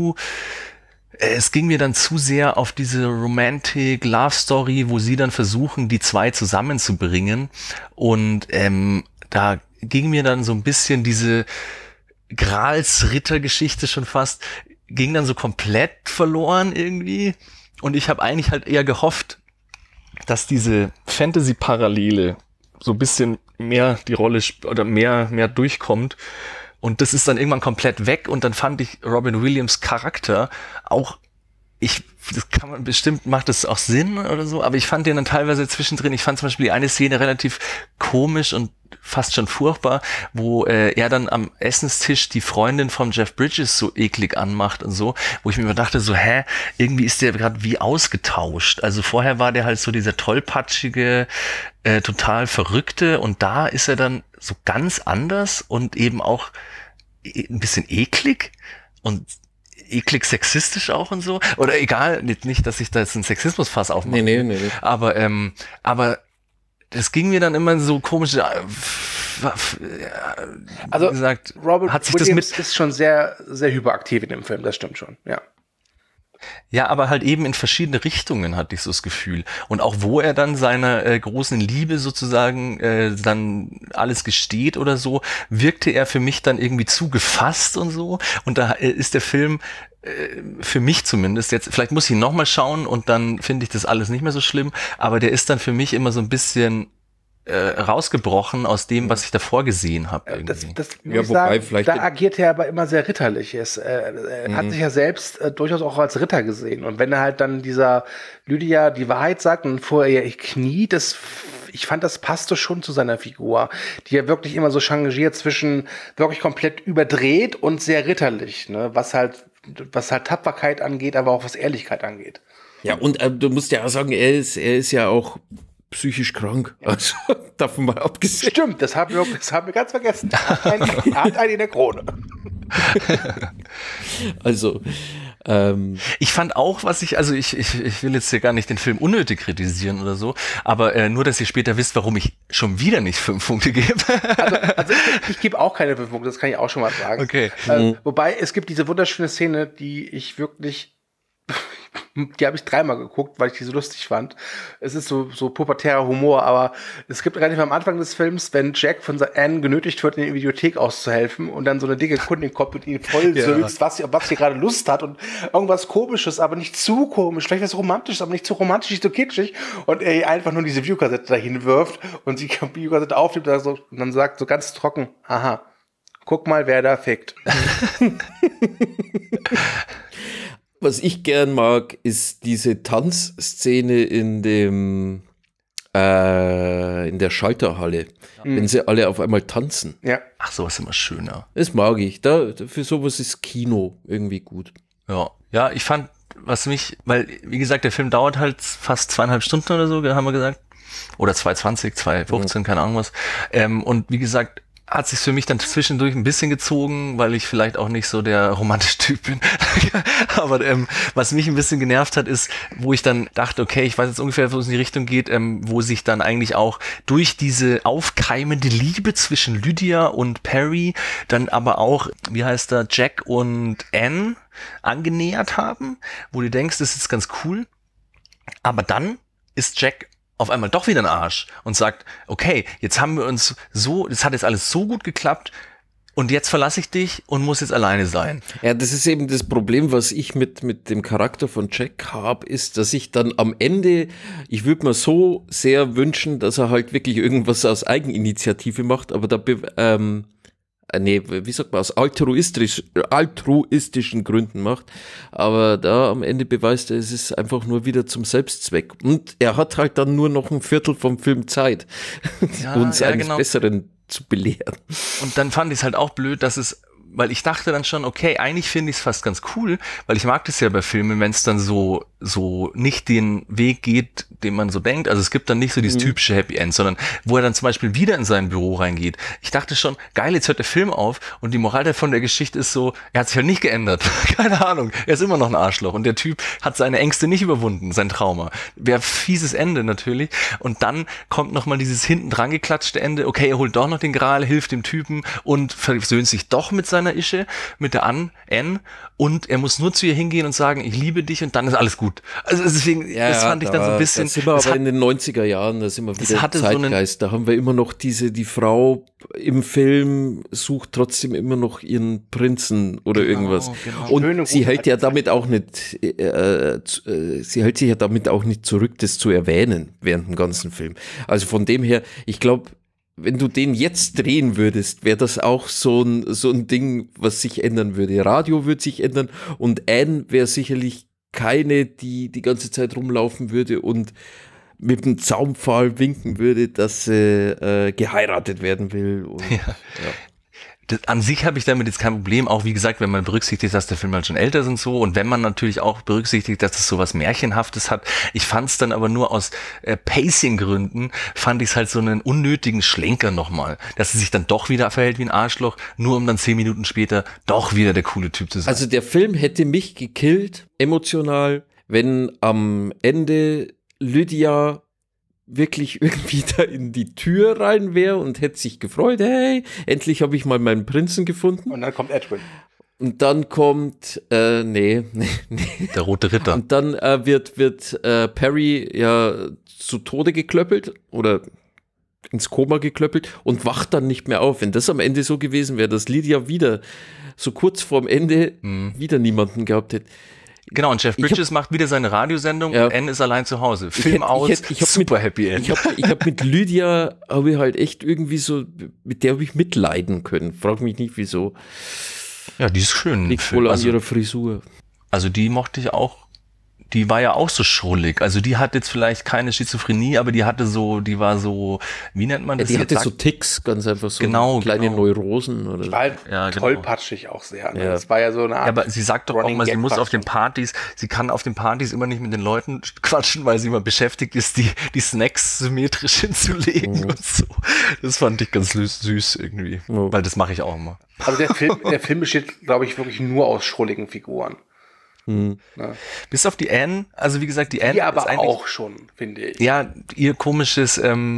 es ging mir dann zu sehr auf diese Romantic Love Story, wo sie dann versuchen, die zwei zusammenzubringen. Und da ging mir dann so ein bisschen diese Gralsritter-Geschichte schon fast, ging dann so komplett verloren irgendwie. Und ich habe eigentlich halt eher gehofft, dass diese Fantasy-Parallele so ein bisschen mehr die Rolle oder mehr durchkommt. Und das ist dann irgendwann komplett weg. Und dann fand ich Robin Williams Charakter auch, das kann man bestimmt, macht das auch Sinn oder so, aber ich fand den dann teilweise zwischendrin, ich fand zum Beispiel die eine Szene relativ komisch und fast schon furchtbar, wo er dann am Essenstisch die Freundin von Jeff Bridges so eklig anmacht und so, wo ich mir immer dachte so, irgendwie ist der gerade wie ausgetauscht. Also vorher war der halt so dieser tollpatschige, total verrückte und da ist er dann so ganz anders und eben auch ein bisschen eklig und eklig sexistisch auch und so. Oder egal, nicht, dass ich da jetzt einen Sexismusfass aufmache.
Nee.
Aber das ging mir dann immer so komisch.
Also,
wie gesagt,
Robert
hat sich
Williams ist schon sehr, sehr hyperaktiv in dem Film, das stimmt schon, ja.
Ja, aber halt eben in verschiedene Richtungen hatte ich so das Gefühl. Und auch wo er dann seiner großen Liebe sozusagen dann alles gesteht oder so, wirkte er für mich dann irgendwie zu gefasst und so. Und da ist der Film für mich zumindest jetzt, vielleicht muss ich ihn nochmal schauen und dann finde ich das alles nicht mehr so schlimm, aber der ist dann für mich immer so ein bisschen rausgebrochen aus dem, was ich davor gesehen habe.
Das muss ich sagen, da agiert er aber immer sehr ritterlich. Er hat sich ja selbst durchaus auch als Ritter gesehen. Und wenn er halt dann dieser Lydia die Wahrheit sagt und vorher ihr Knie, ich fand, das passte schon zu seiner Figur, die er wirklich immer so changiert zwischen wirklich komplett überdreht und sehr ritterlich, ne? Was halt Tapferkeit angeht, aber auch was Ehrlichkeit angeht.
Ja, und du musst ja auch sagen, er ist ja auch psychisch krank. Also, davon mal abgesehen.
Stimmt, das haben wir ganz vergessen. Er hat einen in der Krone.
Also,
ich fand auch, ich will jetzt hier gar nicht den Film unnötig kritisieren oder so, aber nur, dass ihr später wisst, warum ich schon wieder nicht 5 Punkte gebe.
Also ich gebe auch keine 5 Punkte, das kann ich auch schon mal sagen.
Okay.
Wobei, es gibt diese wunderschöne Szene, die ich wirklich, Die habe ich 3-mal geguckt, weil ich die so lustig fand. Es ist so pubertärer Humor, aber es gibt relativ am Anfang des Films, wenn Jack von Anne genötigt wird, in die Videothek auszuhelfen und dann so eine dicke Kundin kommt und ihn voll sülzt, auf was sie gerade Lust hat und irgendwas Komisches, aber nicht zu komisch, vielleicht was Romantisches, aber nicht zu romantisch, nicht zu kitschig und er ihr einfach nur diese Videokassette dahin wirft und sie die Videokassette aufnimmt und dann sagt so ganz trocken, aha, guck mal, wer da fickt.
Was ich gern mag, ist diese Tanzszene in der Schalterhalle, wenn sie alle auf einmal tanzen.
Ja.
Ach, sowas ist immer schöner.
Das mag ich. Für sowas ist Kino irgendwie gut.
Ja, ich fand, weil, wie gesagt, der Film dauert halt fast 2,5 Stunden oder so, haben wir gesagt. Oder 2,20, 2,15, keine Ahnung was. Und wie gesagt, hat sich für mich dann zwischendurch ein bisschen gezogen, weil ich vielleicht auch nicht so der romantische Typ bin. Aber was mich ein bisschen genervt hat, ist, wo ich dann dachte, okay, ich weiß jetzt ungefähr, wo es in die Richtung geht, wo sich dann eigentlich auch durch diese aufkeimende Liebe zwischen Lydia und Perry dann aber auch, wie heißt er, Jack und Anne angenähert haben, wo du denkst, das ist ganz cool. Aber dann ist Jack auf einmal doch wieder ein Arsch und sagt, okay, jetzt haben wir uns das hat jetzt alles so gut geklappt und jetzt verlasse ich dich und muss jetzt alleine sein.
Ja, das ist eben das Problem, was ich mit dem Charakter von Jack habe, ist, dass ich dann am Ende, ich würde mir so sehr wünschen, dass er halt wirklich irgendwas aus Eigeninitiative macht, aber wie sagt man, aus altruistischen Gründen macht. Aber da am Ende beweist er, es ist einfach nur wieder zum Selbstzweck. Und er hat halt dann nur noch ein Viertel vom Film Zeit, uns eines Besseren zu belehren.
Und dann fand ich es halt auch blöd, weil ich dachte dann schon, okay, eigentlich finde ich es fast ganz cool, weil ich mag das ja bei Filmen, wenn es dann so nicht den Weg geht, den man so denkt. Also es gibt dann nicht so dieses typische Happy End, sondern wo er dann zum Beispiel wieder in sein Büro reingeht. Ich dachte schon, geil, jetzt hört der Film auf und die Moral von der Geschichte ist so, er hat sich halt nicht geändert. Keine Ahnung, er ist immer noch ein Arschloch und der Typ hat seine Ängste nicht überwunden, sein Trauma. Wäre fieses Ende natürlich. Und dann kommt nochmal dieses hinten dran geklatschte Ende, okay, er holt doch noch den Gral, hilft dem Typen und versöhnt sich doch mit seiner Ische, mit der Anne, und er muss nur zu ihr hingehen und sagen, ich liebe dich und dann ist alles gut. Also deswegen, das fand ich dann so ein bisschen.
Da sind wir aber in den 90er Jahren, da sind wir wieder Zeitgeist, da haben wir immer noch die Frau im Film sucht trotzdem immer noch ihren Prinzen oder irgendwas. Genau. Und sie hält ja damit auch nicht, sie hält sich ja damit auch nicht zurück, das zu erwähnen während dem ganzen Film. Also von dem her, ich glaube, wenn du den jetzt drehen würdest, wäre das auch so ein Ding, was sich ändern würde. Radio würde sich ändern und Anne wäre sicherlich keine, die ganze Zeit rumlaufen würde und mit dem Zaunpfahl winken würde, dass sie geheiratet werden will. Und,
An sich habe ich damit jetzt kein Problem, auch wie gesagt, wenn man berücksichtigt, dass der Film halt schon älter ist und so und wenn man natürlich auch berücksichtigt, dass es so was Märchenhaftes hat. Ich fand es dann aber nur aus Pacing-Gründen, fand ich es halt so einen unnötigen Schlenker nochmal, dass er sich dann doch wieder verhält wie ein Arschloch, nur um dann 10 Minuten später doch wieder der coole Typ zu sein.
Also der Film hätte mich gekillt, emotional, wenn am Ende Lydia wirklich irgendwie da in die Tür rein wäre und hätte sich gefreut, hey, endlich habe ich mal meinen Prinzen gefunden.
Und dann kommt Edwin.
Und dann kommt, nee.
Der Rote Ritter.
Und dann wird Perry ja zu Tode geklöppelt oder ins Koma geklöppelt und wacht dann nicht mehr auf. Wenn das am Ende so gewesen wäre, dass Lydia wieder so kurz vorm Ende wieder niemanden gehabt hätte.
Genau, und Jeff Bridges macht wieder seine Radiosendung und Anne ist allein zu Hause. Film aus, super Happy End.
Ich hab mit Lydia, habe ich halt echt irgendwie so, mit der habe ich mitleiden können. Frag mich nicht, wieso.
Ja, die ist schön.
Liegt wohl an ihrer Frisur.
Also die mochte ich auch. Die war ja auch so schrullig. Also die hat jetzt vielleicht keine Schizophrenie, aber die war so, wie nennt man das?
Die hatte so Ticks, ganz einfach so kleine Neurosen. Oder
die war halt tollpatschig auch sehr. Ne?
Ja.
Das war ja so eine Art.
Ja, aber sie sagt doch auch mal, sie muss auf den Partys, sie kann auf den Partys immer nicht mit den Leuten quatschen, weil sie immer beschäftigt ist, die Snacks symmetrisch hinzulegen und so. Das fand ich ganz süß irgendwie, weil das mache ich auch immer.
Also der Film besteht, glaube ich, wirklich nur aus schrulligen Figuren.
Ja. Bis auf die Anne, also wie gesagt, die Anne
die aber ist auch schon, finde ich.
Ja, ihre komische,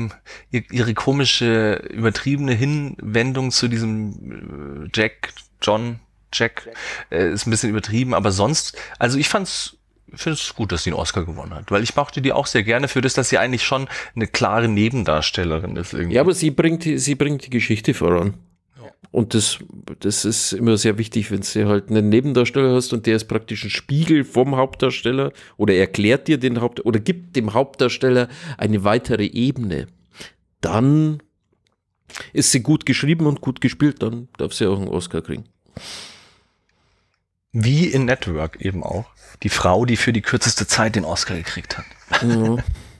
übertriebene Hinwendung zu diesem Jack ist ein bisschen übertrieben, aber sonst, also ich fand's finde es gut, dass sie einen Oscar gewonnen hat, weil ich mochte die auch sehr gerne für das, dass sie eigentlich schon eine klare Nebendarstellerin ist. Irgendwie.
Ja, aber sie bringt die Geschichte voran. Ja. Und das ist immer sehr wichtig, wenn du halt einen Nebendarsteller hast und der ist praktisch ein Spiegel vom Hauptdarsteller oder erklärt dir oder gibt dem Hauptdarsteller eine weitere Ebene. Dann ist sie gut geschrieben und gut gespielt, dann darf sie auch einen Oscar kriegen.
Wie in Network eben auch. Die Frau, die für die kürzeste Zeit den Oscar gekriegt hat.
Ja.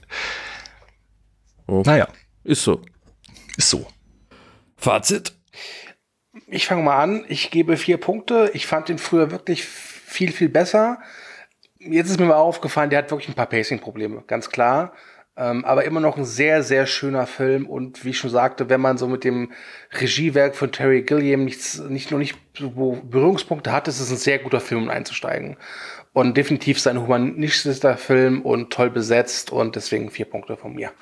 Okay.
Naja.
Ist so.
Fazit?
Ich fange mal an. Ich gebe 4 Punkte. Ich fand den früher wirklich viel, viel besser. Jetzt ist mir mal aufgefallen, der hat wirklich ein paar Pacing-Probleme, ganz klar. Aber immer noch ein sehr, sehr schöner Film. Und wie ich schon sagte, wenn man so mit dem Regiewerk von Terry Gilliam nicht so Berührungspunkte hat, ist es ein sehr guter Film, um einzusteigen. Und definitiv sein humanistischster Film und toll besetzt. Und deswegen 4 Punkte von mir.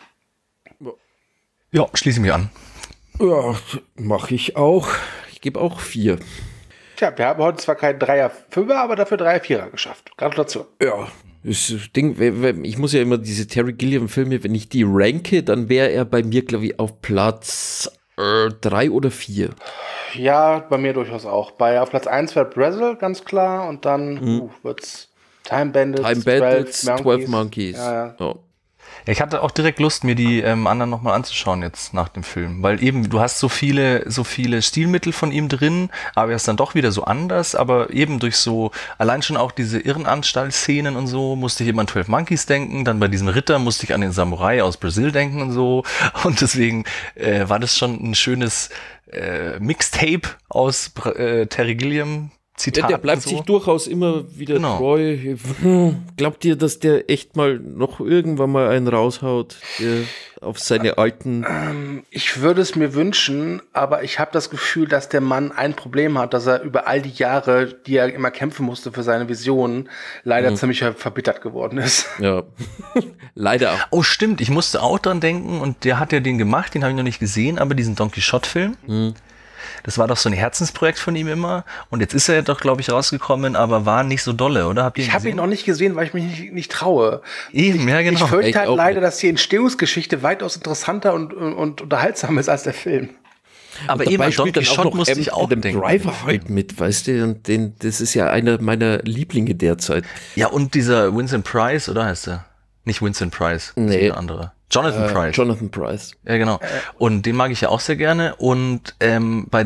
Ja, schließe mich an.
Ja, mache ich auch. Ich gebe auch 4.
Tja, wir haben heute zwar keinen 3er-5er, aber dafür 3er-4er geschafft. Gratulation.
Ja. Das Ding, ich muss ja immer diese Terry Gilliam-Filme, wenn ich die ranke, dann wäre er bei mir, glaube ich, auf Platz 3 oder 4.
Ja, bei mir durchaus auch. Auf Platz 1 wäre Brazil, ganz klar. Und dann wird's Time Bandits,
12 Monkeys.
Ja.
Ja.
Ich hatte auch direkt Lust, mir die anderen nochmal anzuschauen jetzt nach dem Film, weil eben du hast so viele Stilmittel von ihm drin, aber er ist dann doch wieder so anders, aber eben durch so, allein schon auch diese Irrenanstalt-Szenen und so, musste ich eben an 12 Monkeys denken, dann bei diesem Ritter musste ich an den Samurai aus Brasil denken und so, und deswegen war das schon ein schönes Mixtape aus Terry Gilliam. Zitat,
der bleibt sich durchaus immer wieder treu. Glaubt ihr, dass der echt mal noch irgendwann mal einen raushaut, der auf seine alten...
Ich würde es mir wünschen, aber ich habe das Gefühl, dass der Mann ein Problem hat, dass er über all die Jahre, die er immer kämpfen musste für seine Visionen, leider ziemlich verbittert geworden ist.
Ja, leider auch.
Oh, stimmt, ich musste auch dran denken und der hat ja den gemacht, den habe ich noch nicht gesehen, aber diesen Don Quixote-Film. Das war doch so ein Herzensprojekt von ihm immer. Und jetzt ist er doch, glaube ich, rausgekommen, aber war nicht so dolle, oder?
Ich habe ihn noch nicht gesehen, weil ich mich nicht traue.
Eben, ja, genau.
Ich fürchte halt leider, dass die Entstehungsgeschichte weitaus interessanter und unterhaltsamer ist als der Film.
Aber eben an Don Quixote musste ich auch denken.
Driver halt mit, weißt du? Und das ist ja einer meiner Lieblinge derzeit.
Ja, und dieser Vincent Price, oder heißt er? Nicht Vincent Price,
nee.
Ein anderer. Jonathan Price. Ja, genau. Und den mag ich ja auch sehr gerne. Und bei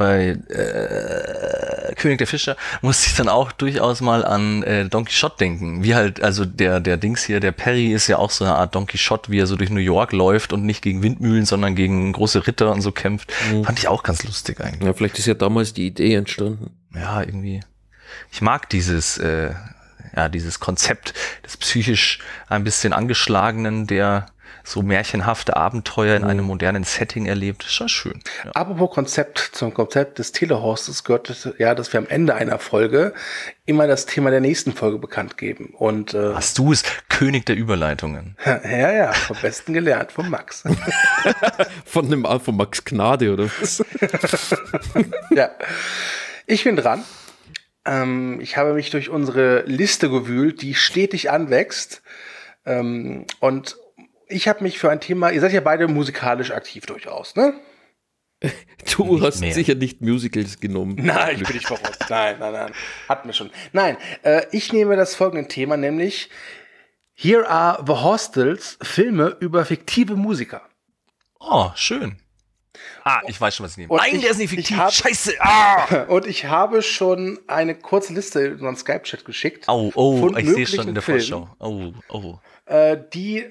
König der Fischer musste ich dann auch durchaus mal an Don Quixote denken. Wie halt, also der Dings hier, der Perry ist ja auch so eine Art Don Quixote, wie er so durch New York läuft und nicht gegen Windmühlen, sondern gegen große Ritter und so kämpft. Fand ich auch ganz lustig eigentlich.
Ja, vielleicht ist ja damals die Idee entstanden.
Ja, irgendwie. Ich mag dieses Konzept des psychisch ein bisschen Angeschlagenen, der so märchenhafte Abenteuer in einem modernen Setting erlebt. Ist schon schön. Ja.
Apropos zum Konzept des Telehorstes gehört ja, dass wir am Ende einer Folge immer das Thema der nächsten Folge bekannt geben. Und
hast du es, König der Überleitungen?
Ja, vom Besten gelernt, von Max.
von Max Gnade, oder was?
Ja, ich bin dran. Ich habe mich durch unsere Liste gewühlt, die stetig anwächst. Und ich habe mich für ein Thema, ihr seid ja beide musikalisch aktiv durchaus, ne?
Du
nicht
hast
mehr.
sicher nicht Musicals genommen.
Nein, ich bin nicht verrückt. Nein. Hatten wir schon. Nein, ich nehme das folgende Thema, nämlich Here Are the Hostels, Filme über fiktive Musiker.
Oh, schön. Ich weiß schon, was ich nehme.
Und
Nein, der ist nicht fiktiv. Scheiße.
Und ich habe schon eine kurze Liste in unseren Skype-Chat geschickt.
Oh, ich sehe es schon in der Vorschau.
Die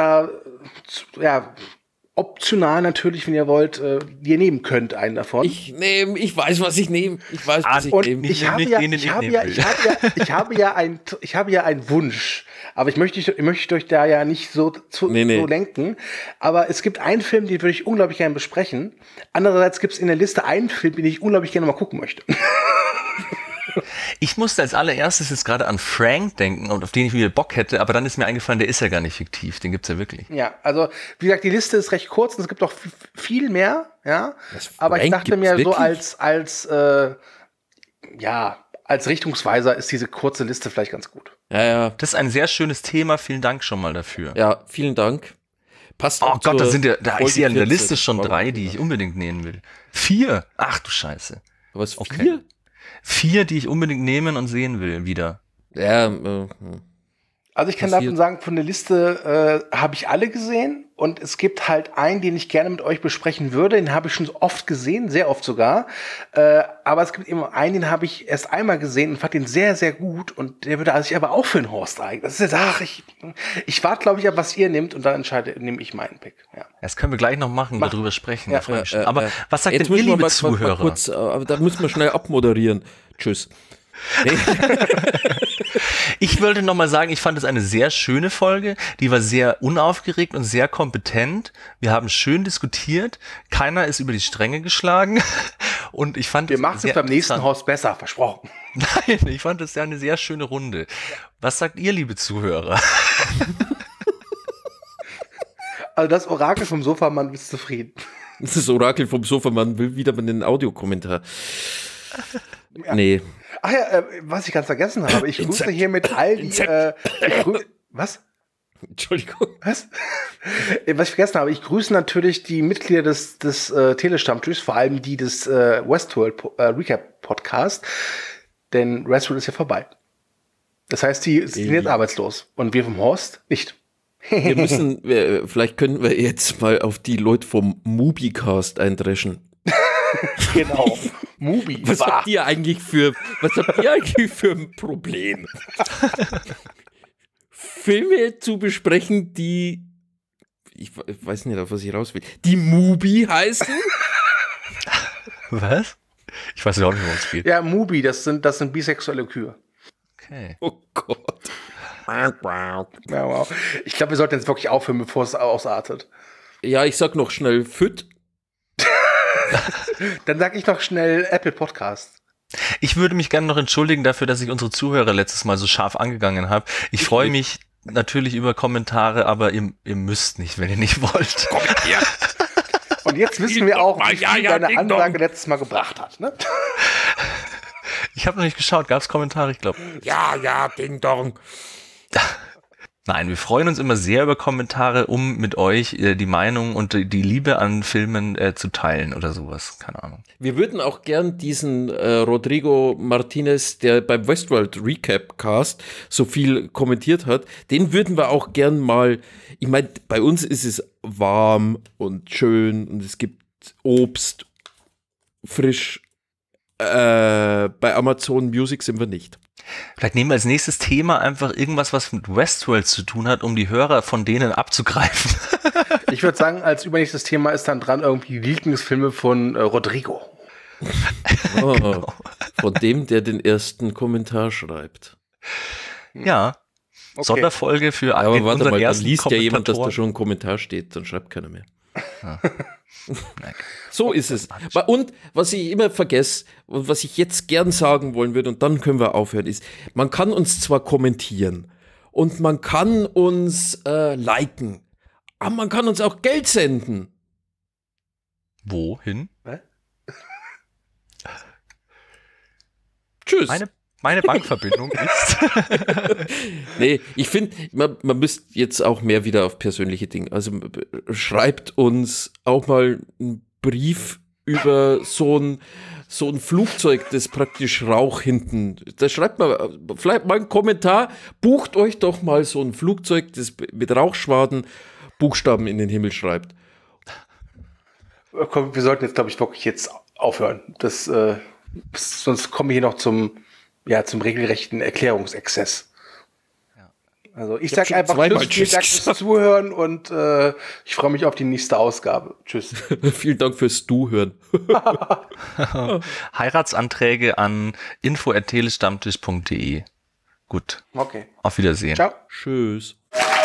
optional natürlich, wenn ihr wollt, ihr nehmen könnt, einen davon.
Ich weiß, was ich nehme. Ich weiß, was ich nehme.
Ich habe ja einen Wunsch, aber ich möchte euch da ja nicht so lenken. Aber es gibt einen Film, den würde ich unglaublich gerne besprechen. Andererseits gibt es in der Liste einen Film, den ich unglaublich gerne mal gucken möchte.
Ich musste als allererstes jetzt gerade an Frank denken, und auf den ich wieder Bock hätte, aber dann ist mir eingefallen, der ist ja gar nicht fiktiv, den gibt's ja wirklich.
Ja, also wie gesagt, die Liste ist recht kurz und es gibt auch viel mehr, ja. Aber ich dachte mir so als als Richtungsweiser ist diese kurze Liste vielleicht ganz gut.
Ja.
Das ist ein sehr schönes Thema. Vielen Dank schon mal dafür.
Ja, vielen Dank. Passt
Oh
auch
Gott,
zur
ich sehe an der
40.
Liste schon 3, die ich unbedingt nehmen will. 4? Ach du Scheiße.
Was,
Okay.
4?
4, die ich unbedingt nehmen und sehen will wieder.
Ja,
Also ich kann
Passiert.
davon sagen, von der Liste habe ich alle gesehen und es gibt halt einen, den ich gerne mit euch besprechen würde, den habe ich schon so oft gesehen, sehr oft sogar, aber es gibt immer einen, den habe ich erst einmal gesehen und fand den sehr, sehr gut und der würde sich aber auch für den Horst eignen. Das ist jetzt, ich warte, glaube ich, ab, was ihr nehmt und dann nehme ich meinen Pick. Ja.
Das können wir gleich noch machen, darüber sprechen.
Ja.
Da freue ich mich schon. Aber was sagt
jetzt
denn ihr,
müssen wir
liebe
mal
Zuhörer?
kurz, aber da müssen wir schnell abmoderieren. Tschüss. Nee.
Ich wollte noch mal sagen, ich fand es eine sehr schöne Folge. Die war sehr unaufgeregt und sehr kompetent. Wir haben schön diskutiert. Keiner ist über die Stränge geschlagen. Und ich fand
Wir machen es beim nächsten
interessant.
Horst besser, versprochen.
Nein, ich fand es ja eine sehr schöne Runde. Was sagt ihr, liebe Zuhörer?
Also das Orakel vom Sofamann ist zufrieden.
Das Orakel vom Sofamann will wieder mal einen Audiokommentar.
Ja.
Nee.
Ach ja, was ich ganz vergessen habe, ich grüße hiermit all die, was?
Entschuldigung.
Was? Was ich vergessen habe, ich grüße natürlich die Mitglieder des Telestammtischs, vor allem die des Westworld Recap Podcast, denn Westworld ist ja vorbei. Das heißt, die sind jetzt arbeitslos und wir vom Horst nicht.
Wir müssen, vielleicht können wir jetzt mal auf die Leute vom Mubicast eindreschen.
Genau. Mubi.
Was habt ihr eigentlich für ein Problem? Filme zu besprechen, die, ich weiß nicht, auf was ich raus will, die Mubi heißen?
Was? Ich weiß auch nicht, worum es geht.
Ja, Mubi, das sind bisexuelle Kühe.
Okay.
Oh Gott.
Ja, wow. Ich glaube, wir sollten jetzt wirklich aufhören, bevor es ausartet.
Ja, ich sag noch schnell Füt.
Dann sage ich noch schnell Apple Podcast.
Ich würde mich gerne noch entschuldigen dafür, dass ich unsere Zuhörer letztes Mal so scharf angegangen habe. Ich freue mich natürlich über Kommentare, aber ihr müsst nicht, wenn ihr nicht wollt.
Und jetzt wissen wir auch, wie viel deine
Ding
Ansage
Dong.
letztes Mal gebracht hat. Ne?
Ich habe noch nicht geschaut. Gab es Kommentare? Ich glaube.
Ja, Ding Dong.
Nein, wir freuen uns immer sehr über Kommentare, um mit euch die Meinung und die Liebe an Filmen zu teilen oder sowas. Keine Ahnung.
Wir würden auch gern diesen Rodrigo Martinez, der beim Westworld Recap Cast so viel kommentiert hat, den würden wir auch gern mal, ich meine, bei uns ist es warm und schön und es gibt Obst, frisch. Bei Amazon Music sind wir nicht.
Vielleicht nehmen wir als nächstes Thema einfach irgendwas, was mit Westworld zu tun hat, um die Hörer von denen abzugreifen.
Ich würde sagen, als übernächstes Thema ist dann dran irgendwie die Lieblingsfilme von Rodrigo.
Oh,
Genau.
Von dem, der den ersten Kommentar schreibt.
Ja.
Okay.
Sonderfolge für
Aber warte
unseren
mal, dann
ersten
liest ja jemand, dass da
Kommentatoren.
schon ein Kommentar steht, dann schreibt keiner mehr.
Nein.
So ist es. Und was ich immer vergesse und was ich jetzt gern sagen wollen würde, und dann können wir aufhören, ist, man kann uns zwar kommentieren und man kann uns liken, aber man kann uns auch Geld senden.
Wohin?
Tschüss.
Meine Bankverbindung ist.
Nee, ich finde, man müsste jetzt auch mehr wieder auf persönliche Dinge. Also schreibt uns auch mal einen Brief über so ein Flugzeug, das praktisch Rauch hinten. Da schreibt man vielleicht mal einen Kommentar. Bucht euch doch mal so ein Flugzeug, das mit Rauchschwaden Buchstaben in den Himmel schreibt.
Komm, wir sollten jetzt, glaube ich, wirklich jetzt aufhören. Sonst kommen wir hier noch zum regelrechten Erklärungsexzess.
Ja.
Also ich
hab
sage
schon
einfach
zweimal
Tschüss, vielen Dank
Tschüss
fürs Zuhören und ich freue mich auf die nächste Ausgabe. Tschüss.
Vielen Dank fürs Du-Hören.
Heiratsanträge an info@telestammtisch.de. Gut.
Okay.
Auf Wiedersehen.
Ciao.
Tschüss.